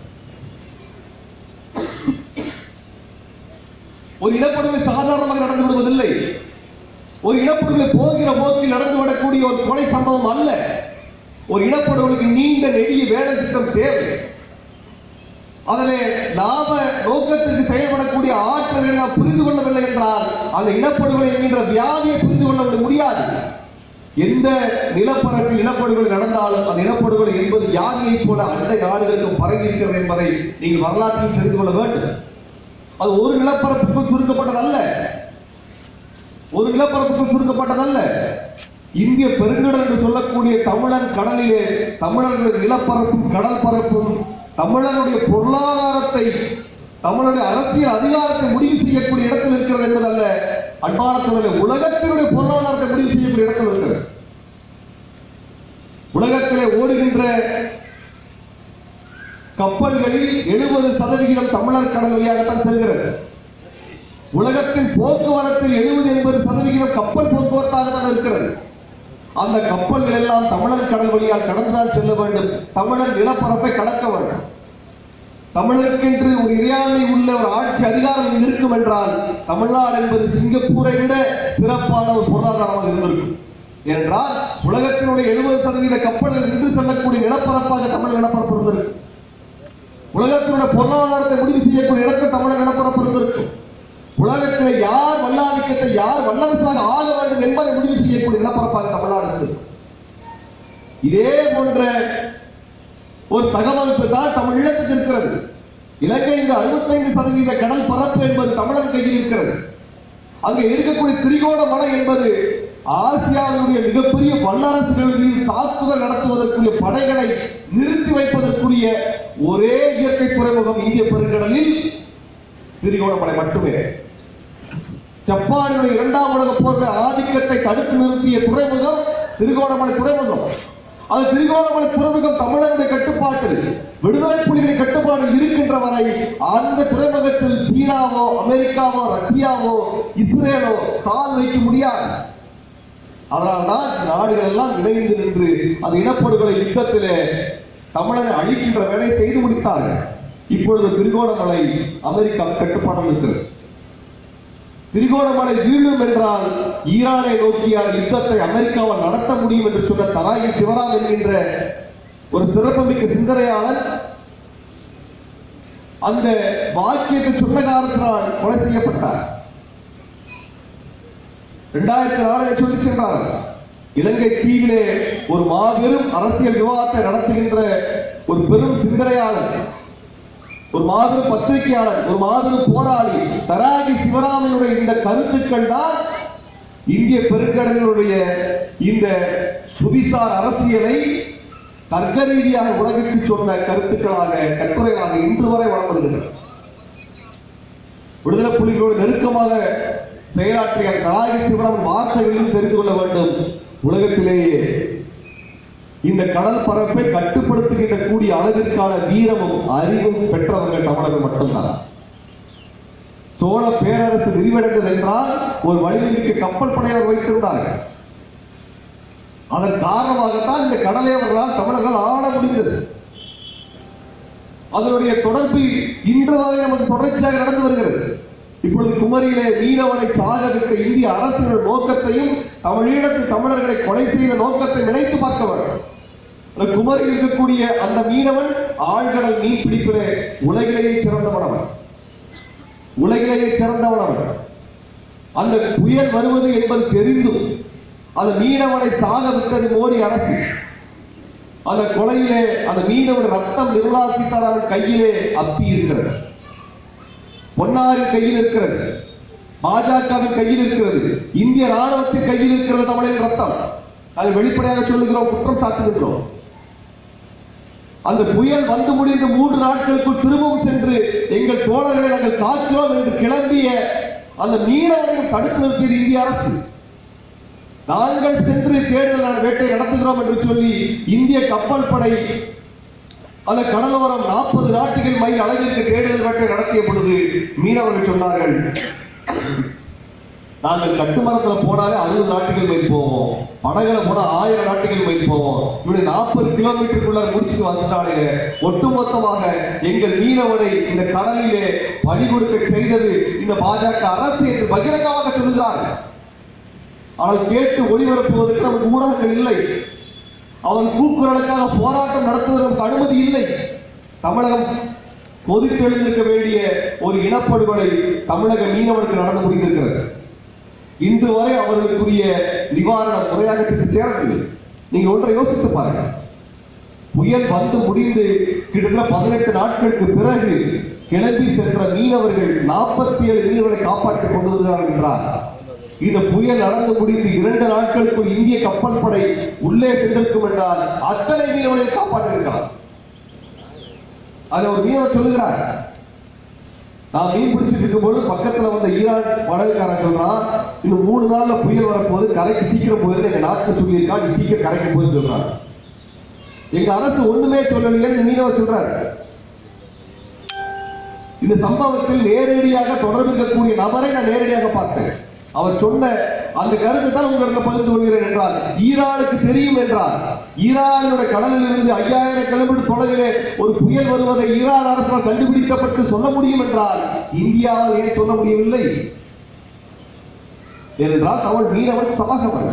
ஒரு இனப்படுகொலை சாதாரணமாக நடந்து விடுவதில்லை. ஒரு இனப்படுகொலை போகிற போக்கில் நடந்துவிடக்கூடிய ஒரு கொலை சம்பவம் அல்ல. ஒரு இனப்படுகொலைக்கு நீண்ட நெடிய வேலை திட்டம் தேவை. அதிலே லாப நோக்கத்திற்கு செயல்படக்கூடிய ஆற்றல்களை நாம் புரிந்து கொள்ளவில்லை என்றால் அந்த இனப்படுகொலை என்கின்ற வியாதியை புரிந்து கொள்ள முடியாது. எந்த நிலப்பரப்பில் இனப்படுகொலை நடந்தாலும் அந்த இனப்படுகொலை என்பது வியாதியை போல அண்டை நாடுகளுக்கு பரவி இருக்கிறது என்பதை நீங்கள் வரலாற்றில் தெரிந்து கொள்ள வேண்டும். அது ஒரு நிலப்பரப்புக்குள் சுருக்கப்பட்டதல்ல, ஒரு நிலப்பரப்புக்குள் சுருக்கப்பட்டதல்ல. இந்திய பெருங்கடல் என்று சொல்லக்கூடிய தமிழர் கடலிலே தமிழர்களுடைய நிலப்பரப்பும் கடல் பரப்பும் தமிழனுடைய பொருளாதாரத்தை, தமிழனுடைய அரசியல் அதிகாரத்தை முடிவு செய்யக்கூடிய இடத்தில் இருக்கிறது என்பதல்ல. அன்பான தமிழ், உலகத்தினுடைய பொருளாதாரத்தை முடிவு செய்யக்கூடிய இடத்தில் இருக்கிறது. உலகத்திலே ஓடுகின்ற கப்பல்களில் எழுபது சதவிகிதம் தமிழர் கடல் வழியாகத்தான் செல்கிறது. உலகத்தின் போக்குவரத்தில் எழுபது எண்பது சதவிகிதம் கப்பல் போக்குவரத்தாக தான் இருக்கிறது. அந்த கப்பல்கள் எல்லாம் தமிழர் கடல் வழியால் கடந்துதான் செல்ல வேண்டும். தமிழர் நிலப்பரப்பை கடக்க வேண்டும். தமிழருக்கென்று ஒரு இறையாண்மை உள்ள ஒரு ஆட்சி அதிகாரம் இருக்கும் என்றால் தமிழ்நாடு என்பது சிங்கப்பூரை விட சிறப்பான ஒரு பொருளாதாரமாக இருந்திருக்கும். என்றால் உலகத்தினுடைய எழுபது சதவீத கப்பல்கள் நின்று செல்லக்கூடிய நிலப்பரப்பாக தமிழ் நிலப்பரப்பு இருந்திருக்கும். உலகத்தினுடைய பொருளாதாரத்தை முடிவு செய்யக்கூடிய இடத்தில் தமிழர் நிலப்பரப்பு இருந்திருக்கும். உலகத்தில் யார் வல்லாதிக்கத்தை யார் வல்லரசாக ஆக வேண்டும் என்பதை முடிவு செய்யக்கூடிய நிலப்பரப்பாக தமிழ்நாடு இருந்தது. இதே போன்ற ஒரு தகவமைப்பு தான் தமிழீழத்துக்கு இருக்கிறது. இலங்கை இந்த அறுபத்தைந்து சதவீத கடல் பரப்பு என்பது தமிழர் கையில் இருக்கிறது. அங்கே இருக்கக்கூடிய திரிகோணமலை என்பது ஆசியாவினுடைய மிகப்பெரிய வல்லரசுகளின் மீது தாக்குதல் நடத்துவதற்குரிய படைகளை நிறுத்தி வைப்பதற்குரிய ஒரே இயற்கை துறைமுகம் இந்திய பெருங்கடலில் திரிகோணமலை மட்டுமே. ஜப்பானுடைய இரண்டாம் உலக போரில் ஆதிக்கத்தை தடுத்து நிறுத்திய துறைமுகம் திரிகோணமலை துறைமுகம். அது திரிகோணமலை துறைமுகம் தமிழக கட்டுப்பாட்டில், விடுதலை புலிகளின் கட்டுப்பாட்டில் இருக்கின்ற வரை அந்த துறைமுகத்தில் சீனாவோ அமெரிக்காவோ ரஷ்யாவோ இஸ்ரேலோ கால் வைக்க முடியாது. அதனால்தான் நாடுகள் எல்லாம் இணைந்து நின்று அந்த இனப்படுகொலை யுத்தத்திலே தமிழனை அழிக்கின்ற வேலை செய்து முடித்தார்கள். இப்பொழுது திரிகோணமலை அமெரிக்கா கட்டுப்பாட்டில் இருக்கிறது. திரிகோணமலை வீழும் என்றால் ஈரானை நோக்கியான யுத்தத்தை அமெரிக்காவால் நடத்த முடியும் என்று சொன்ன தராகி சிவராம் என்கின்ற ஒரு சிறப்புமிக்க சிந்தனையாளர் அந்த வாக்கியத்தை சொன்ன காரணத்தினால் கொலை செய்யப்பட்டார். இரண்டாயிரத்தி நாலு சொல்லி சென்றார். இலங்கை தீவிலே ஒரு மாபெரும் அரசியல் விவாதத்தை நடத்துகின்ற ஒரு பெரும் சிந்தனையாளர், ஒரு மாபெரும் பத்திரிகையாளர், ஒரு மாபெரும் போராளி தராகி சிவராமனுடைய இந்த கருத்துக்கள் தான் இந்திய பெருங்கடலினுடைய இந்த புவிசார் அரசியலை தர்க்க ரீதியாக உலகிற்கு சொன்ன கருத்துக்களாக கட்டுரைகளாக இன்று வரை வளர்ந்துள்ளன. விடுதலை புலிகளோடு நெருக்கமாக செயலாற்றிய தராகி சிவராமன் வார்த்தைகளிலும் தெரிந்து கொள்ள வேண்டும். உலகத்திலேயே இந்த கடல் பரப்பை கட்டுப்படுத்துகின்ற கூடிய அளவிற்கான வீரமும் அறிவும் பெற்றவர்கள் தமிழர்கள் மட்டும்தான். சோழ பேரரசு விரிவடைந்தது என்றால் ஒரு வலிமைமிக்க கப்பல் படையவர் வைத்திருந்தார்கள். அதன் காரணமாகத்தான் இந்த கடலை அவர்களால் தமிழர்கள் ஆள முடிந்தது. அதனுடைய தொடர்பு இன்று வரை நமக்கு தொடர்ச்சியாக நடந்து வருகிறது. இப்பொழுது குமரியிலே மீனவனை சாக விட்ட இந்திய அரசின் நோக்கத்தையும் தமிழீழத்தில் தமிழர்களை கொலை செய்த நோக்கத்தை நினைத்து பார்க்க வேண்டும். குமரியில் இருக்கக்கூடிய அந்த மீனவன் ஆழ்கடல் மீன் பிடிப்பிலே உலகிலேயே சிறந்தவனவன், உலகிலேயே சிறந்தவனவன். அந்த புயல் வருவது என்பது தெரிந்தும் அந்த மீனவனை சாக விட்டது மோடி அரசு. அந்த கொலையிலே அந்த மீனவன் ரத்தம் நிர்மலா சீதாராமன் கையிலே அப்பி இருக்கிறது, பொன்னாரின் கையில் இருக்கிறது, பாஜகவின் கையில் இருக்கிறது, இந்திய ராணுவத்தின் கையில் இருக்கிறது தமிழின் ரத்தம். அதை வெளிப்படையாக சொல்லுகிறோம், குற்றம் சாட்டுகின்றோம். அந்த புயல் வந்து முடிந்த மூன்று நாட்களுக்குள் திரும்பவும் சென்று எங்கள் தோழர்களை நாங்கள் காக்கிறோம் என்று கிளம்பிய அந்த மீனவரையும் தடுத்து நிறுத்தியது இந்திய அரசு. நாங்கள் சென்று தேடுதல் வேட்டை நடத்துகிறோம் என்று சொல்லி இந்திய கப்பல் படை அந்த கடலோரம் நாற்பது நாட்டுகள் மைல் அளவிற்கு தேடுதல் வேட்டை நடத்திய பொழுது மீனவர்கள் சொன்னார்கள், நாங்கள் கட்டுமரத்தில் போனாலே அறுபது நாட்டுகள் மைல் போவோம், படகுல போனா ஆயிரம் நாட்டுகள் மைல் போவோம், இப்படி நாற்பது கிலோமீட்டருக்குள்ள முடிச்சு வந்துட்டாங்க. ஒட்டுமொத்தமாக எங்கள் மீனவனை இந்த கடலிலே பலி கொடுக்க செய்தது இந்த பாஜக அரசு என்று பகிரங்கமாக சொல்லுகிறார்கள். ஆனால் கேட்டு ஒளிபரப்புவதற்கு நமக்கு ஊடகங்கள் இல்லை. அவன் கூக்குரலுக்காக போராட்டம் நடத்துவதற்கு அனுமதி இல்லை. தமிழகம் கொதித்தெழுந்திருக்க வேண்டிய ஒரு இனப்படுகொலை தமிழக மீனவர்களுக்கு நடந்து முடிந்திருக்கிறது. இன்று வரை அவர்களுக்குரிய நிவாரணம் முறையாக சென்று சேரவில்லை. நீங்க ஒன்றை யோசித்து பாருங்க. புயல் வந்து முடிந்து கிட்டத்தட்ட பதினெட்டு நாட்களுக்கு பிறகு கிளம்பி சென்ற மீனவர்கள் நாற்பத்தி ஏழு மீனவர்களை காப்பாற்றிக் கொண்டு வருகிறார்கள் என்றார். இந்த புயல் நடந்து முடிந்து இரண்டு நாட்களுக்குள் இந்திய கப்பல் படை உள்ளே சென்றிருக்கும் என்றால் அத்தனை மீனவர்களை காப்பாற்றிருக்கலாம். அதில் ஒரு மீனவர் சொல்லுகிறார், நான் மீன் பிடிச்சிட்டு இருக்கும் போது பக்கத்துல வந்த ஈரான் படகுக்காரன் சொல்றான், இன்னும் மூணு நாள்ல புயல் வரப்போது, கரைக்கு சீக்கிரம் போயிருந்து எங்க நாட்டு சொல்லியிருக்கா, நீ சீக்கிரம் கரைக்கு போய் சொல்றான். எங்க அரசு ஒண்ணுமே சொல்லலைன்னு மீனவர் சொல்றாரு. இந்த சம்பவத்தில் நேரடியாக தொடர்பு இருக்கக்கூடிய நபரை நான் நேரடியாக பார்த்தேன். அவர் சொன்ன அந்த கருத்து தான் உங்களுக்கு பகிர்ந்து கொள்கிறேன் என்றால், ஈரானுக்கு தெரியும் என்றால், ஈரானுடைய கடலில் இருந்து ஐயாயிரம் கிலோமீட்டர் தொலைவிலே ஒரு புயல் வருவதை ஈரான் அரசால் கண்டுபிடிக்கப்பட்டு சொல்ல முடியும் என்றால் இந்தியாவில் ஏன் சொல்ல முடியவில்லை என்றால் அவள் மீனவன் சமூகவன்.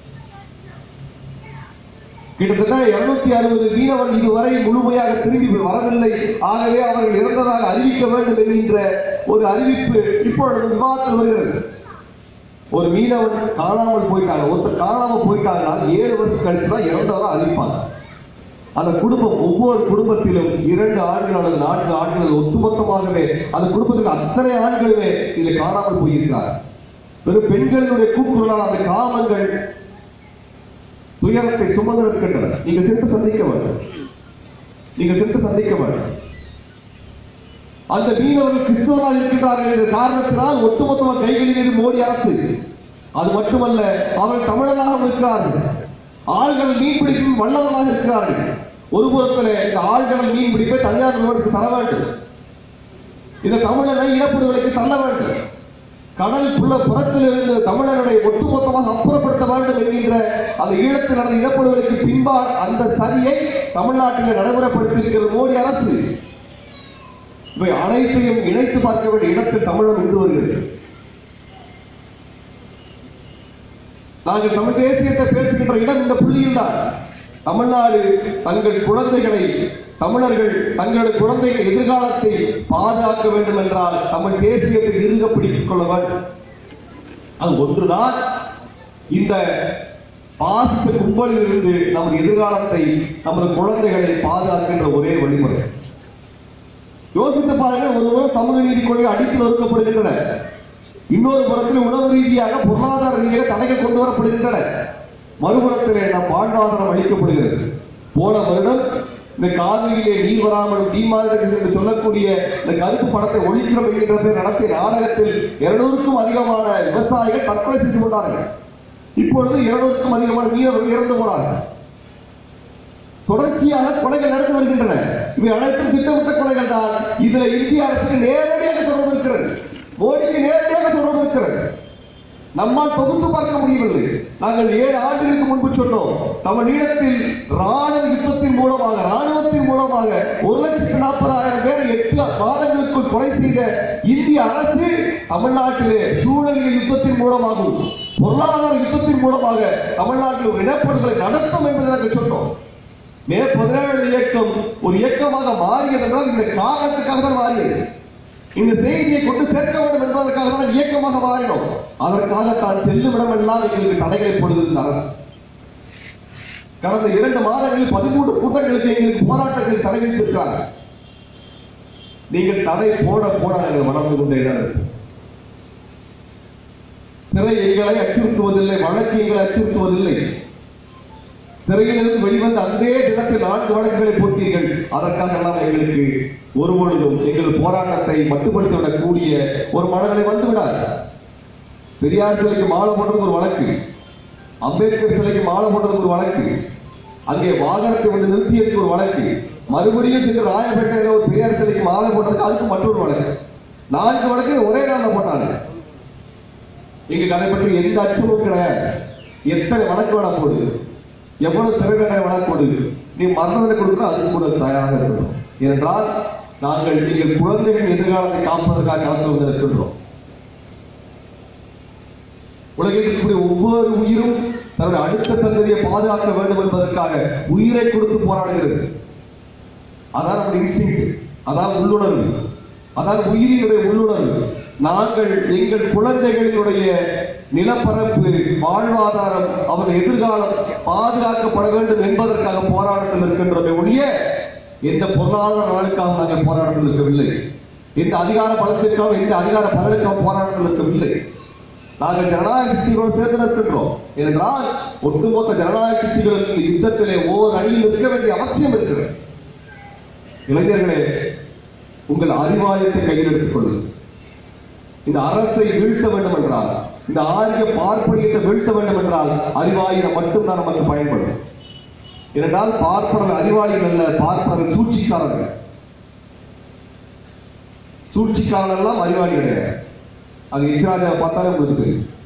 கிட்டத்தட்ட இருநூத்தி அறுபது மீனவன் இதுவரை முழுமையாக திரும்பி வரவில்லை. ஆகவே அவர்கள் இறந்ததாக அறிவிக்க வேண்டும் என்கின்ற ஒரு அறிவிப்பு இப்பொழுது விவாதத்தில் வருகிறது. ஒரு மீனவன் காணாமல் போயிட்டாங்க, ஒருத்தர் காணாமல் போயிட்டாங்கன்னா ஏழு வருஷம் கழிச்சுதான் இறந்தவரை அறிவிப்பாங்க. அந்த குடும்பம் ஒவ்வொரு குடும்பத்திலும் இரண்டு ஆண்கள் அல்லது நான்கு ஆண்கள் ஒட்டுமொத்தமாகவே அந்த குடும்பத்துக்கு அத்தனை ஆண்களுமே இதில் காணாமல் போயிருக்கிறார். வெறும் பெண்களுடைய கூக்குரலால் அந்த காமங்கள் துயரத்தை சுமந்து இருக்கின்றன. நீங்க சென்று சந்திக்க வேண்டும், நீங்க சென்று சந்திக்க வேண்டும். அந்த மீனவர்கள் கிறிஸ்தவர்களாக இருக்கின்றார்கள் என்ற காரணத்தினால் ஒட்டுமொத்தமாக கைகளில் மோடி அரசு. அது மட்டுமல்ல, அவர்கள் தமிழர்களாக இருக்கிறார்கள், ஆழ்கள் மீன்பிடிக்கும் வல்லவர்களாக இருக்கிறார்கள். ஒரு புறத்தில் இந்த ஆழ்கள் மீன் பிடிப்பை தனியார் நிறுவனத்துக்கு தர வேண்டும், இந்த தமிழரை இனப்படுகொலைக்கு தள்ள வேண்டும், கடல் புள்ள புறத்தில் இருந்து தமிழர்களை ஒட்டுமொத்தமாக அப்புறப்படுத்த வேண்டும் என்கின்ற அந்த ஈழத்தில் நடந்த இனப்படுகொலைக்கு பின்பால் அந்த சரியை தமிழ்நாட்டில் நடைமுறைப்படுத்தியிருக்கிறது மோடி அரசு. இவை அனைத்தையும் இணைத்து பார்க்க வேண்டிய இடத்தில் தமிழகம் இன்று வருகிறது. நாங்கள் தமிழ் தேசியத்தை பேசுகின்ற இடம் இந்த புள்ளியில் தான். தமிழ்நாடு தங்கள் குழந்தைகளை, தமிழர்கள் தங்களுடைய குழந்தைகள் எதிர்காலத்தை பாதுகாக்க வேண்டும் என்றால் தமிழ் தேசியத்தை இறுக பிடித்துக் கொள்ள வேண்டும். அது ஒன்றுதான் இந்த பாசிச கும்பலில் இருந்து நமது எதிர்காலத்தை, நமது குழந்தைகளை பாதுகாக்கின்ற ஒரே வழிமுறை. யோசித்து பாருங்கள், ஒருவரும் சமூக நீதி கொள்கை அடித்து நொறுக்கப்படுகின்றன, இன்னொரு புறத்தில் உணவு ரீதியாக பொருளாதார ரீதியாக தடைகள் கொண்டு வரப்படுகின்றன, மறுபுறத்திலே நம் வாழ்வாதாரம் அளிக்கப்படுகிறது. போன வருடம் இந்த காவிரியிலே நீர் வராமல் டிமானிட்டேஷன் என்று சொல்லக்கூடிய இந்த கருப்பு படத்தை ஒழிக்கிறோம் என்கின்ற நடத்திய நாடகத்தில் இருநூறுக்கும் அதிகமான விவசாயிகள் தற்கொலை செய்து கொண்டார்கள். இப்பொழுது இருநூறுக்கும் அதிகமான மீனவர்கள் இறந்து போனார்கள். தொடர்ச்சியாக கொலைகள் நடந்து வருகின்றன. இவை அனைத்தும் திட்டமிட்ட கொலைகள் தான். இதுல இந்திய அரசுக்கு நேரடியாக தொடர்பு இருக்கிறது, மோடிக்கு நேரடியாக தொடர்பு இருக்கிறது. நம்மால் தொகுத்து பார்க்க முடியவில்லை. நாங்கள் ஏழு ஆண்டுகளுக்கு முன்பு சொன்னோம், தமிழீழத்தில் ராணுவ யுத்தத்தின் மூலமாக, ராணுவத்தின் மூலமாக ஒரு லட்சத்தி நாற்பதாயிரம் பேரை எட்டு மாதங்களுக்குள் கொலை செய்த இந்திய அரசு தமிழ்நாட்டிலே சூழலியல் யுத்தத்தின் மூலமாகவும் பொருளாதார யுத்தத்தின் மூலமாக தமிழ்நாட்டில் ஒரு இனப்படுகொலை நடத்தும் என்பதை நாங்கள் சொன்னோம். மே பதினேழு இயக்கம் ஒரு இயக்கமாக மாறியது என்றால் இந்த காரணத்துக்காக தான் மாறியது. இந்த செய்தியை கொண்டு சேர்க்க வேண்டும் என்பதற்காக தான் இயக்கமாக மாறினோம். அதற்காக தான் செல்லும் இடமெல்லாம் எங்களுக்கு தடைகளை போடுகிறது அரசு. கடந்த இரண்டு மாதங்களில் பதிமூன்று கூட்டங்களுக்கு எங்களுக்கு போராட்டங்கள் தடை வைத்திருக்கிறார்கள். நீங்கள் தடை போட போட நாங்கள் வளர்ந்து கொண்டேதான் இருப்போம். சிறை எங்களை அச்சுறுத்துவதில்லை, வழக்கு எங்களை அச்சுறுத்துவதில்லை. சிறையிலிருந்து வெளிவந்த அதே தினத்தில் நான்கு வழக்குகளை போட்டீர்கள். அதற்காக எல்லாம் எங்களுக்கு ஒருபொழுதும் எங்கள் போராட்டத்தை மட்டுப்படுத்திவிடக்கூடிய ஒரு மனநிலை வந்துவிடாது. பெரியார் சிலைக்கு மாலை போட்டது ஒரு வழக்கு, அம்பேத்கர் சிலைக்கு மாலை போட்டது ஒரு வழக்கு, அங்கே வாகனத்தை வந்து நிறுத்தியதுக்கு ஒரு வழக்கு, மறுபடியும் சென்று ராயப்பேட்டையில ஒரு பெரியார் சிலைக்கு மாலை போட்டதுக்கு அதுக்கு மற்றொரு வழக்கு. நான்கு வழக்கு ஒரே நாளில் போட்டாங்க. எங்களுக்கு அதை பற்றி எந்த அச்சமும் கிடையாது. எத்தனை வழக்கு வேணா போடுது, எவ்வளவு சிறை தண்டனை வேணா போடுது, நீ மரணத்தை கொடுக்கணும், அதுக்கு கூட தயாராக இருக்கணும். ஏனென்றால் நாங்கள் எங்கள் குழந்தைகளின் எதிர்காலத்தை காப்பதற்காக கலந்து வந்திருக்கின்றோம். உலகில் இருக்கக்கூடிய ஒவ்வொரு உயிரும் தன்னுடைய அடுத்த சந்ததியை பாதுகாக்க வேண்டும் என்பதற்காக உயிரை கொடுத்து போராடுகிறது. அதான் நம்ம இன்ஸ்டிங்க்ட், அதான் உள்ளுணர்வு, அதான் உயிரினுடைய உள்ளுணர்வு. நாங்கள் எங்கள் குழந்தைகளினுடைய நிலப்பரப்பு, வாழ்வாதாரம், அவர் எதிர்காலம் பாதுகாக்கப்பட வேண்டும் என்பதற்காக போராட்டத்தில் இருக்கின்றோமே ஒழிய எந்த பொருளாதார நலனுக்காக நாங்கள் போராட்டத்தில் இருக்கவில்லை, எந்த அதிகார பலத்திற்காக, எந்த அதிகார பலனுக்காக போராட்டத்தில் இருக்கவில்லை. நாங்கள் ஜனநாயக சக்திகளோடு சேர்ந்து இருக்கின்றோம். ஏனென்றால் ஒட்டுமொத்த ஜனநாயக சக்திகளுக்கு இந்த யுத்தத்திலே ஒவ்வொரு அணியில் இருக்க வேண்டிய அவசியம் இருக்கிறது. இளைஞர்களே, உங்கள் அறிவாயத்தை கையில் எடுத்துக் கொள்ளுங்கள். இந்த அரசை வீழ்த்த வேண்டும் என்றால், இந்த ஆரிய பார்ப்பனியத்தை வீழ்த்த வேண்டும் என்றால் அறிவாயுதம் மட்டும்தான் நமக்கு பயன்படும். ஏனென்றால் பார்ப்பனர் அறிவாளிகள் அல்ல, பார்ப்பனர் சூழ்ச்சிக்காரர்கள். சூழ்ச்சிக்காரர்கள் எல்லாம் அறிவாளி கிடையாது. அது எச்ராஜாவை பார்த்தாலே உங்களுக்கு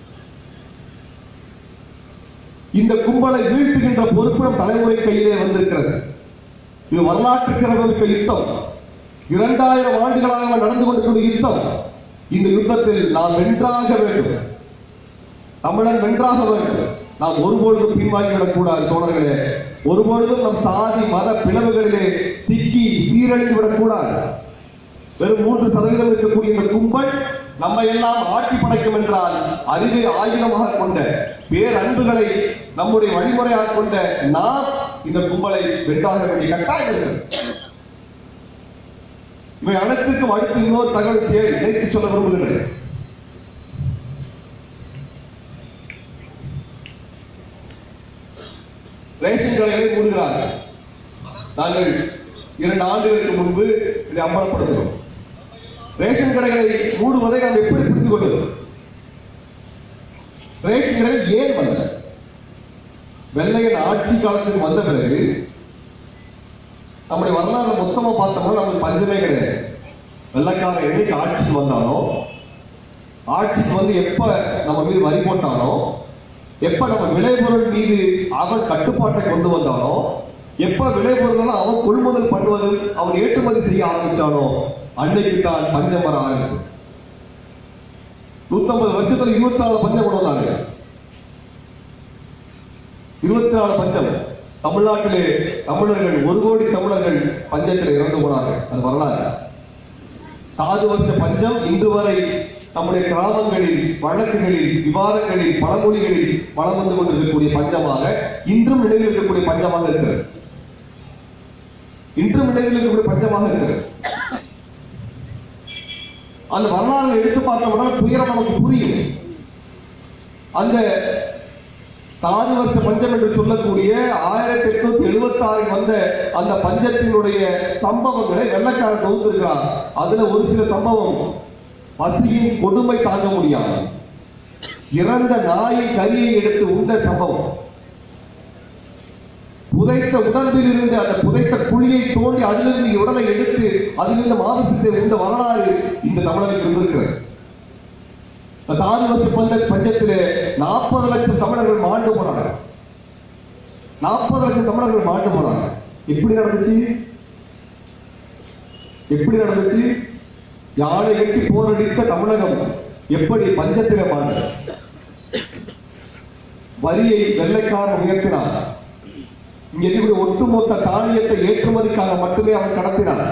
இந்த கும்பலை வீழ்த்துகின்ற பொறுப்பு நம் தலைமுறை கையிலே வந்திருக்கிறது. இது வரலாற்று சிறப்புமிக்க யுத்தம். இரண்டாயிரம் ஆண்டுகளாக நடந்து கொண்டிருக்கிற யுத்தம். இந்த யுத்தத்தில் நாம் வென்றாக வேண்டும், தமிழன் வென்றாக வேண்டும். நாம் ஒருபொழுதும் பின்வாங்கிவிடக் கூடாது தோழர்களே. ஒருபொழுதும் நம் சாதி மத பிளவுகளிலே சிக்கி சீரழிந்து விடக் கூடாது. வெறும் மூன்று சதவீதம் இருக்கக்கூடிய இந்த கும்பல் நம்மை எல்லாம் ஆட்டி படைக்கும் என்றால் அறிவை ஆயுதமாக கொண்ட பேரன்புகளை நம்முடைய வழிமுறையாக கொண்ட நாம் இந்த கும்பலை வென்றாக வேண்டிய கட்டாயம் இருக்கிறது. இவை அனைத்திற்கும் அடுத்து இன்னொரு தகவல் இணைத்து சொல்ல விரும்புகிறேன். ரேஷன் கடைகளை மூடுகிறார்கள். நாங்கள் இரண்டு ஆண்டுகளுக்கு முன்பு இதை அம்பலப்படுத்துகிறோம். ரேஷன் கடைகளை மூடுவதை நாம் எப்படி புரிந்து கொள்வது? ரேஷன் கடைகள் ஏன் வந்தன? வெள்ளையன் ஆட்சி காலத்துக்கு வந்த பிறகு நம்முடைய வரலாறு மொத்தமா பார்த்தோம்னா நமக்கு பஞ்சமே கிடையாது. வெள்ளைக்கார என்னைக்கு ஆட்சிக்கு வந்தானோ, ஆட்சிக்கு வந்து எப்ப நம்ம மீது வரி போட்டானோ, எப்ப நம்ம விளைபொருள் மீது அவன் கட்டுப்பாட்டை கொண்டு வந்தானோ, எப்ப விளைபொருள் அவன் கொள்முதல் பண்ணுவது அவன் ஏற்றுமதி செய்ய ஆரம்பிச்சானோ அன்னைக்கு தான் பஞ்சம் வர ஆரம்பிக்கும். நூத்தி ஐம்பது வருஷத்துல இருபத்தி நாலு பஞ்சம் கொண்டு வந்தாங்க. இருபத்தி நாலு பஞ்சம். தமிழ்நாட்டிலே தமிழர்கள் ஒரு கோடி தமிழர்கள் பஞ்சத்தில் இறந்து போனார்கள். அது வரலாறு. தாது வருஷ பஞ்சம் இன்று வரை நம்முடைய கிராமங்களில், வழக்குகளில், விவாதங்களில், பழமொழிகளில் வளம் வந்து கொண்டிருக்கக்கூடிய பஞ்சமாக, இன்றும் நினைவில் இருக்கக்கூடிய பஞ்சமாக இருக்கிறது. இன்றும் நினைவில் இருக்கக்கூடிய பஞ்சமாக இருக்கிறது. அந்த வரலாறு எடுத்து பார்த்தோம்னா துயரம் நமக்கு புரியும். அந்த தாது வருஷ பஞ்சம் என்று சொல்லக்கூடிய ஆயிரத்தி எட்நூத்தி எழுபத்தி ஆறில் வந்த அந்த பஞ்சத்தினுடைய சம்பவங்களை வெள்ளைக்காரன் தொகுத்திருக்கிறார். அதுல ஒரு சில சம்பவம் பசியின் கொடுமை தாங்க முடியாது இறந்த நாயின் கரியை எடுத்து உண்ட சம்பவம், புதைத்த உடம்பில் இருந்து அந்த புதைத்த குழியை தோண்டி அதிலிருந்து உடலை எடுத்து அதிலிருந்து மாமிசத்தை உண்ட வரலாறு இந்த தமிழகத்தில் இருந்திருக்கிறது. தாது வருஷ பஞ்சத்திலே நாற்பது லட்சம் தமிழர்கள் மாண்டு போனாங்க. நாற்பது லட்சம் தமிழர்கள் மாண்டு போனாங்க. எப்படி நடந்துச்சு? எப்படி நடந்துச்சு? யானை கட்டி போரடித்த தமிழகம் எப்படி பஞ்சத்திலே மாண்டது? வரியை வெள்ளைக்காரன் உயர்த்தினார். இங்க இருக்கக்கூடிய ஒட்டுமொத்த தானியத்தை ஏற்றுமதிக்காக மட்டுமே அவன் கடத்தினார்.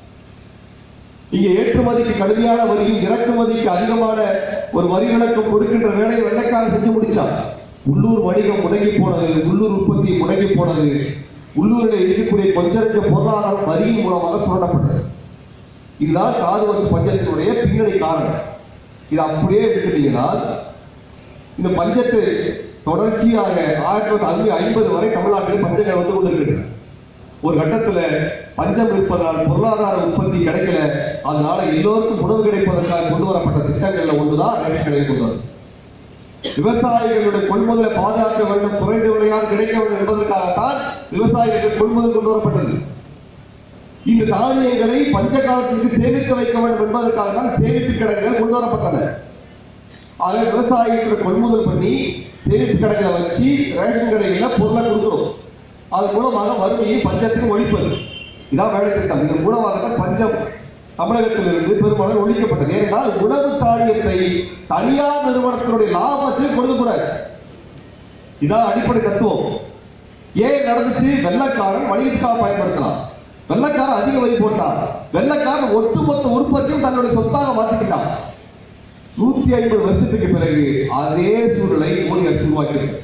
இங்க ஏற்றுமதிக்கு கடுமையான வரியும் இறக்குமதிக்கு அதிகமான ஒரு வரி விலக்கம் கொடுக்கின்ற வேலையை வெள்ளைக்காரன் செஞ்சு முடிச்சார். உள்ளூர் வணிகம் முடங்கி போனது, உள்ளூர் உற்பத்தி முடங்கி போனது, உள்ளூரில் இருக்கக்கூடிய கொஞ்ச பொருளாதாரம் வரியின் மூலமாக சுரண்டப்பட்டது. இதுதான் தாது வருஷ பஞ்சத்தினுடைய பின்னணி காரணம். இது அப்படியே எடுத்துட்டீங்கன்னா இந்த பஞ்சத்தை தொடர்ச்சியாக ஆயிரத்தி தொள்ளாயிரத்தி ஐம்பது வரை தமிழ்நாட்டில் பஞ்சங்கள் வந்து கொண்டிருக்கிறது. ஒரு கட்டத்துல பஞ்சம் இருப்பதனால் பொருளாதார உற்பத்தி கிடைக்கல, அதனால எல்லோருக்கும் உணவு கிடைப்பதற்காக கொண்டு வரப்பட்ட திட்டங்கள்ல ஒன்றுதான் ரேஷன் கடையை கொண்டு வரும். விவசாயிகளுடைய கொள்முதலை பாதுகாக்க வேண்டும், குறைந்த விலையாக கிடைக்க வேண்டும் என்பதற்காகத்தான் விவசாயிகளுக்கு கொள்முதல் கொண்டு வரப்பட்டது. இந்த தானியங்களை பஞ்ச காலத்திற்கு சேமிக்க வைக்க வேண்டும் என்பதற்காக தான் சேமிப்பு கிடங்குகள் கொண்டு வரப்பட்டன. ஆக விவசாயிகளுடைய கொள்முதல் பண்ணி சேமிப்பு கிடங்களை வச்சு ரேஷன் கடைகளில் பொருளை கொடுக்கிறோம். அதன் மூலமாக வறுமையை பஞ்சத்தில் ஒழிப்பது, இதான் வேலை திட்டம். இதன் மூலமாகத்தான் பஞ்சம் தமிழகத்திலிருந்து பெரும்பாலும் ஒழிக்கப்பட்டது. ஏனென்றால் உணவு தானியத்தை தனியார் நிறுவனத்தினுடைய லாபத்தில் கொடுக்கக்கூடாது. இதான் அடிப்படை தத்துவம். ஏன் நடந்துச்சு? வெள்ளைக்காரன் வணிகத்துக்காக பயன்படுத்தலாம். வெள்ளைக்காரன் அதிக வரி போட்டார். வெள்ளைக்காரன் ஒட்டுமொத்த உற்பத்தியும் தன்னுடைய சொத்தாக மாற்றிக்கிட்டான். நூத்தி ஐம்பது வருஷத்துக்கு பிறகு அதே சூழலை மோடி அரசு உருவாக்கியது.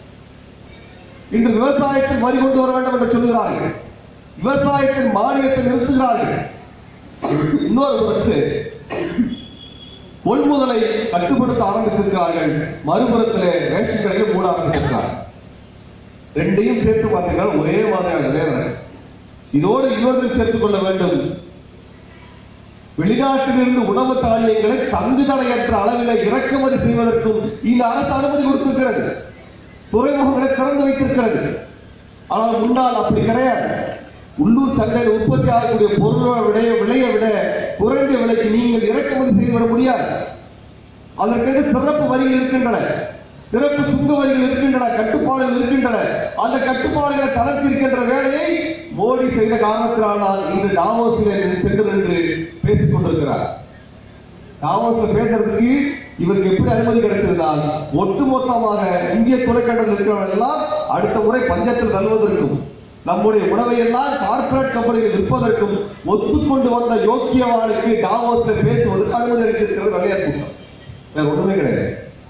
இன்று விவசாயத்தில் வரி கொண்டு வர வேண்டும் என்று சொல்கிறார்கள். விவசாயத்தின் மானியத்தை நிறுத்துகிறார்கள். இன்னொரு புறத்து கொள்முதலை கட்டுப்படுத்த ஆரம்பித்திருக்கிறார்கள். மறுபுறத்தில் ரேஷன் கடையில் மூட ஆரம்பித்திருக்கிறார்கள். ரெண்டையும் சேர்த்து பார்த்தீங்கன்னா ஒரே மாதிரியான நேரம். இதோடு இன்னொன்றையும் சேர்த்துக் கொள்ள வேண்டும். வெளிநாட்டிலிருந்து உணவு தானியங்களை தங்கு தடையற்ற அளவில் இறக்குமதி செய்வதற்கும் இந்த அரசு அனுமதி கொடுத்திருக்கிறது. துறைமுகங்களை திறந்து வைத்திருக்கிறது. ஆனால் முன்னால் அப்படி கிடையாது. உள்ளூர் சந்தையில் உற்பத்தி ஆகக்கூடிய பொருளோட விடைய விலையை விட குறைந்த விலைக்கு நீங்கள் இறக்குமதி செய்துவிட முடியாது. அதற்கென்று சிறப்பு வரிகள் இருக்கின்றன, சிறப்பு சுங்க வரிகள் இருக்கின்றன, கட்டுப்பாடுகள் இருக்கின்றன. அந்த கட்டுப்பாடுகளை தளர்த்திருக்கின்ற வேலையை மோடி செய்த காரணத்தினால் இன்று டாவோஸில் சென்று நின்று பேசிக் கொண்டிருக்கிறார். டாவோஸில் பேசுறதுக்கு இவருக்கு எப்படி அனுமதி கிடைச்சிருந்தால் ஒட்டுமொத்தமாக இந்திய துறைக்கண்டத்தில் இருக்கிறவர்களெல்லாம் அடுத்த முறை பஞ்சத்தில் தள்ளுவதற்கும் நம்முடைய உணவை எல்லாம் கார்பரேட் கம்பெனிகள் விற்பதற்கும் ஒத்துக்கொண்டு வந்த யோக்கியவானுக்கு டாவோஸில் பேசுவதற்கு அனுமதி அளித்திருக்கிறது விளையாட்டு கூட்டம். வேற ஒண்ணுமே கிடையாது.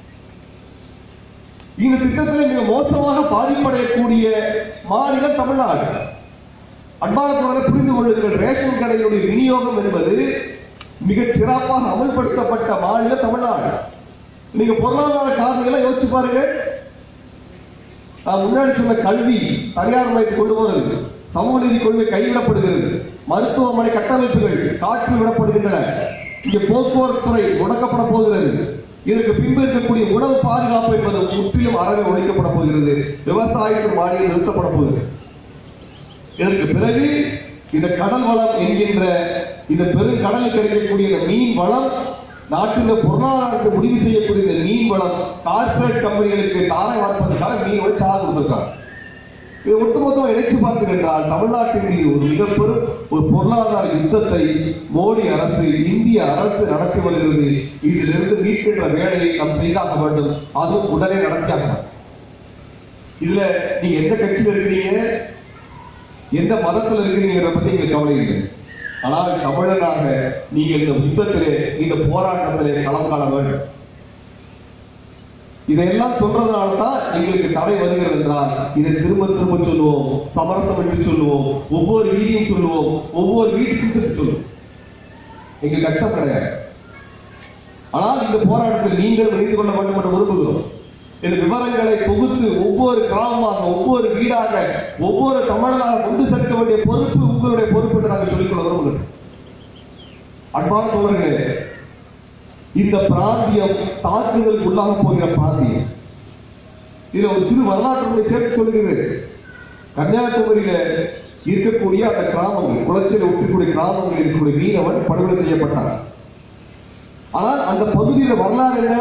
இந்த திட்டத்தில் மிக மோசமாக பாதிப்படையக்கூடிய மாநிலம் தமிழ்நாடு. அன்பாளத்தோட புரிந்து கொள்ளுங்கள். ரேஷன் கடையினுடைய விநியோகம் என்பது மிக சிறப்பாக அமல்படுத்தப்பட்ட மாநிலம் தமிழ்நாடு. நீங்க பொருளாதார காரணங்களை யோசிச்சு பாருங்க. நான் முன்னாடி சொன்ன கல்வி தனியார் மயத்தை கொண்டு போறது, சமூக நீதி கொள்கை கைவிடப்படுகிறது, மருத்துவமனை கட்டமைப்புகள் காற்றில் விடப்படுகின்றன, இங்கே போக்குவரத்து துறை முடக்கப்பட போகிறது, இதற்கு பின்பு இருக்கக்கூடிய உணவு பாதுகாப்பு என்பது முற்றிலும் அறவே ஒழிக்கப்பட போகிறது, விவசாயத்தின் மானியம் நிறுத்தப்பட போகிறது. இதற்கு பிறகு இந்த கடல் வளம் என்கின்ற இந்த பெருங்கடலில் கிடைக்கக்கூடிய இந்த மீன் வளம், நாட்டின் பொருளாதாரத்தை முடிவு செய்யக்கூடிய இந்த மீன் வளம் கார்பரேட் கம்பெனிகளுக்கு தாரை வார்ப்பதற்காக மீன் வளம் சாக கொடுத்திருக்காங்க. இதை ஒட்டுமொத்தம் இணைச்சு பார்த்தீர்கள் என்றால் தமிழ்நாட்டின் மீது ஒரு மிக பெரும் ஒரு பொருளாதார யுத்தத்தை மோடி அரசு, இந்திய அரசு நடத்தி வருகிறது. இதிலிருந்து மீட்கின்ற வேலையை நாம் செய்தாக வேண்டும், அதுவும் உடனே நடத்தியாக. இதுல நீங்க எந்த கட்சியில் இருக்கிறீங்க, எந்த மதத்தில் இருக்கிறீங்க பத்தி எங்களுக்கு கவலை இல்லை. ஆனால் தமிழனாக நீங்கள் இந்த யுத்தத்திலே, இந்த போராட்டத்திலே களம் காண வேண்டும். இதையெல்லாம் சொல்றதுனால்தான் எங்களுக்கு தடை வருகிறது என்றால் இதை திரும்ப திரும்ப சொல்லுவோம், சமரசம் என்று சொல்லுவோம், ஒவ்வொரு வீதியும் சொல்லுவோம், ஒவ்வொரு வீட்டுக்கும் சொல்லி சொல்லுவோம். எங்களுக்கு அச்சம் கிடையாது. ஆனால் இந்த போராட்டத்தில் நீங்கள் இணைந்து கொள்ள வேண்டும் என்று விரும்புகிறோம். இந்த விவரங்களை தொகுத்து ஒவ்வொரு கிராமமாக, ஒவ்வொரு வீடாக, ஒவ்வொரு தமிழனாக கொண்டு சேர்க்க வேண்டிய பொறுப்பு உங்களுடைய பொறுப்பு என்று நாங்கள் சொல்லிக்கொள்ள விரும்புகிறோம். அன்பான தோழர்களே, இந்த பிராந்தியம் தாக்குதலுக்கு உள்ளாக போகிற பிராந்தியம். இதுல ஒரு சிறு வரலாற்று சேர்த்து சொல்லுகிறது. கன்னியாகுமரியில இருக்கக்கூடிய அந்த கிராமங்கள், குளச்சலை ஒட்டிக்கூடிய கிராமங்கள் இருக்கக்கூடிய மீனவன் படுகொலை செய்யப்பட்டார். ஆனால் அந்த பகுதியில் வரலாறு என்ன?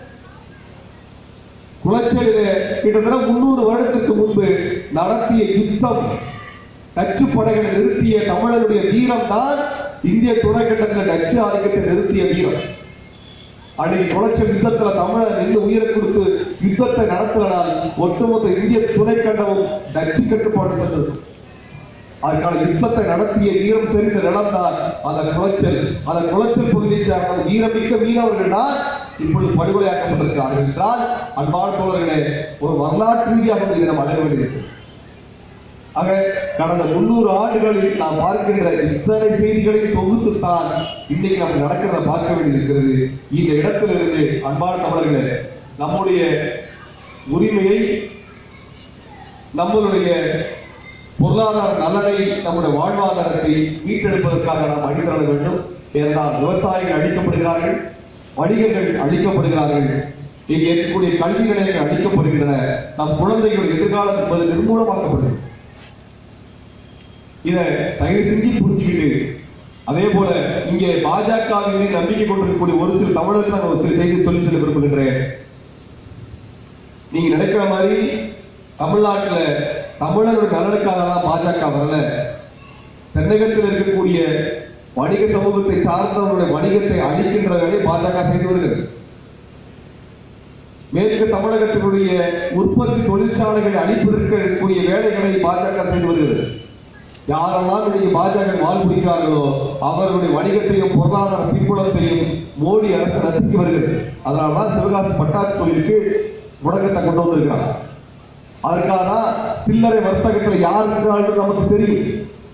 குளச்சலில கிட்டத்தட்ட முன்னூறு வருடத்திற்கு முன்பு நடத்திய யுத்தம், டச்சு படைகளை நிறுத்திய தமிழனுடைய வீரம் தான் இந்திய துணைக்கண்டத்தில் டச்சு ஆதிக்கத்தை நிறுத்திய வீரம். அன்னைக்கு குளச்சல் யுத்தத்துல தமிழர் நின்று உயிரை கொடுத்து யுத்தத்தை நடத்தினால் ஒட்டுமொத்த இந்திய துணைக்கண்டமும் டச்சு கட்டுப்பாடு சென்றது. அதுக்கான யுத்தத்தை நடத்திய வீரம் செறிந்த நிலம்தான் அந்த குளச்சல். அந்த குளச்சல் பகுதியை சேர்ந்த வீரமிக்க மீனவர்கள் தான் இப்பொழுது படுகொலையாக்கப்பட்டிருக்கிறார்கள் என்றால், அன்பான தோழர்களே, ஒரு வரலாற்று ரீதியாக இதை நாம் அடைய வேண்டியிருக்கு. ஆக கடந்த முன்னூறு ஆண்டுகளில் நாம் பார்க்கின்ற இத்தனை செய்திகளை தொகுத்துத்தான் இன்னைக்கு நம்ம நடக்கிறத பார்க்க வேண்டியிருக்கிறது. இந்த இடத்திலிருந்து அன்பான தமிழர்களே, நம்முடைய உரிமையை, நம்மளுடைய பொருளாதார நலனை, நம்முடைய வாழ்வாதாரத்தை மீட்டெடுப்பதற்காக நாம் அடித்தள வேண்டும். ஏனென்றால் விவசாயிகள் அழிக்கப்படுகிறார்கள், வணிகர்கள் அழிக்கப்படுகிறார்கள், இங்கே இருக்கக்கூடிய கல்வி நிலையங்கள் அழிக்கப்படுகின்றன, நம் குழந்தைகளுடைய எதிர்காலம் என்பது நிர்மூலமாக்கப்படுகிறது. இதை தயவு செஞ்சு புரிஞ்சுக்கிட்டு, அதே போல இங்கே பாஜகவின் மீது நம்பிக்கை கொண்டிருக்கக்கூடிய ஒரு சில தமிழர்கள் நான் ஒரு சில செய்தி சொல்லி சொல்ல விரும்புகின்றேன். நீங்க நினைக்கிற மாதிரி தமிழ்நாட்டில் தமிழருடைய நலனுக்காக பாஜக வரல. தென்னகத்தில் இருக்கக்கூடிய வணிக சமூகத்தை சார்ந்தவருடைய வணிகத்தை அழிக்கின்ற வேலை பாஜக செய்து வருகிறது. மேற்கு தமிழகத்தினுடைய உற்பத்தி தொழிற்சாலைகளை அழிப்பதற்கு இருக்கக்கூடிய வேலைகளை பாஜக செய்து வருகிறது. யாரெல்லாம் இன்னைக்கு பாஜக வாழ் பிடிக்கிறார்களோ அவர்களுடைய வணிகத்தையும் பொருளாதார பின்புலத்தையும் மோடி அரசு ரசித்து வருகிறது. அதனால்தான் சிவகாசி பட்டாசு தொழிலுக்கு முடக்கத்தை கொண்டு வந்திருக்கிறார். அதற்காக தான் சில்லறை வர்த்தகத்தில் யார் இருக்கிறார்கள் நமக்கு தெரியும்.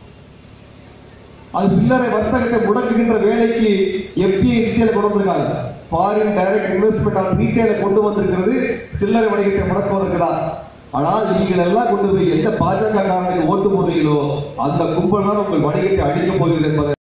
அது சில்லறை வர்த்தகத்தை முடக்குகின்ற வேலைக்கு எஃப்டிஐ ரீட்டைல கொண்டு வந்திருக்காங்க. ஃபாரின் டைரக்ட் இன்வெஸ்ட்மெண்ட் ஆன் ரீட்டைல கொண்டு வந்திருக்கிறது சில்லறை வணிகத்தை முடக்குவதற்கு தான். ஆனால் நீங்கள் எல்லாம் கொண்டு போய் எந்த பாஜக காரனுக்கு ஓட்டு போடுறீங்களோ அந்த கும்பல் தான் உங்கள் வணிகத்தை அழிக்கப் போகிறது என்பதை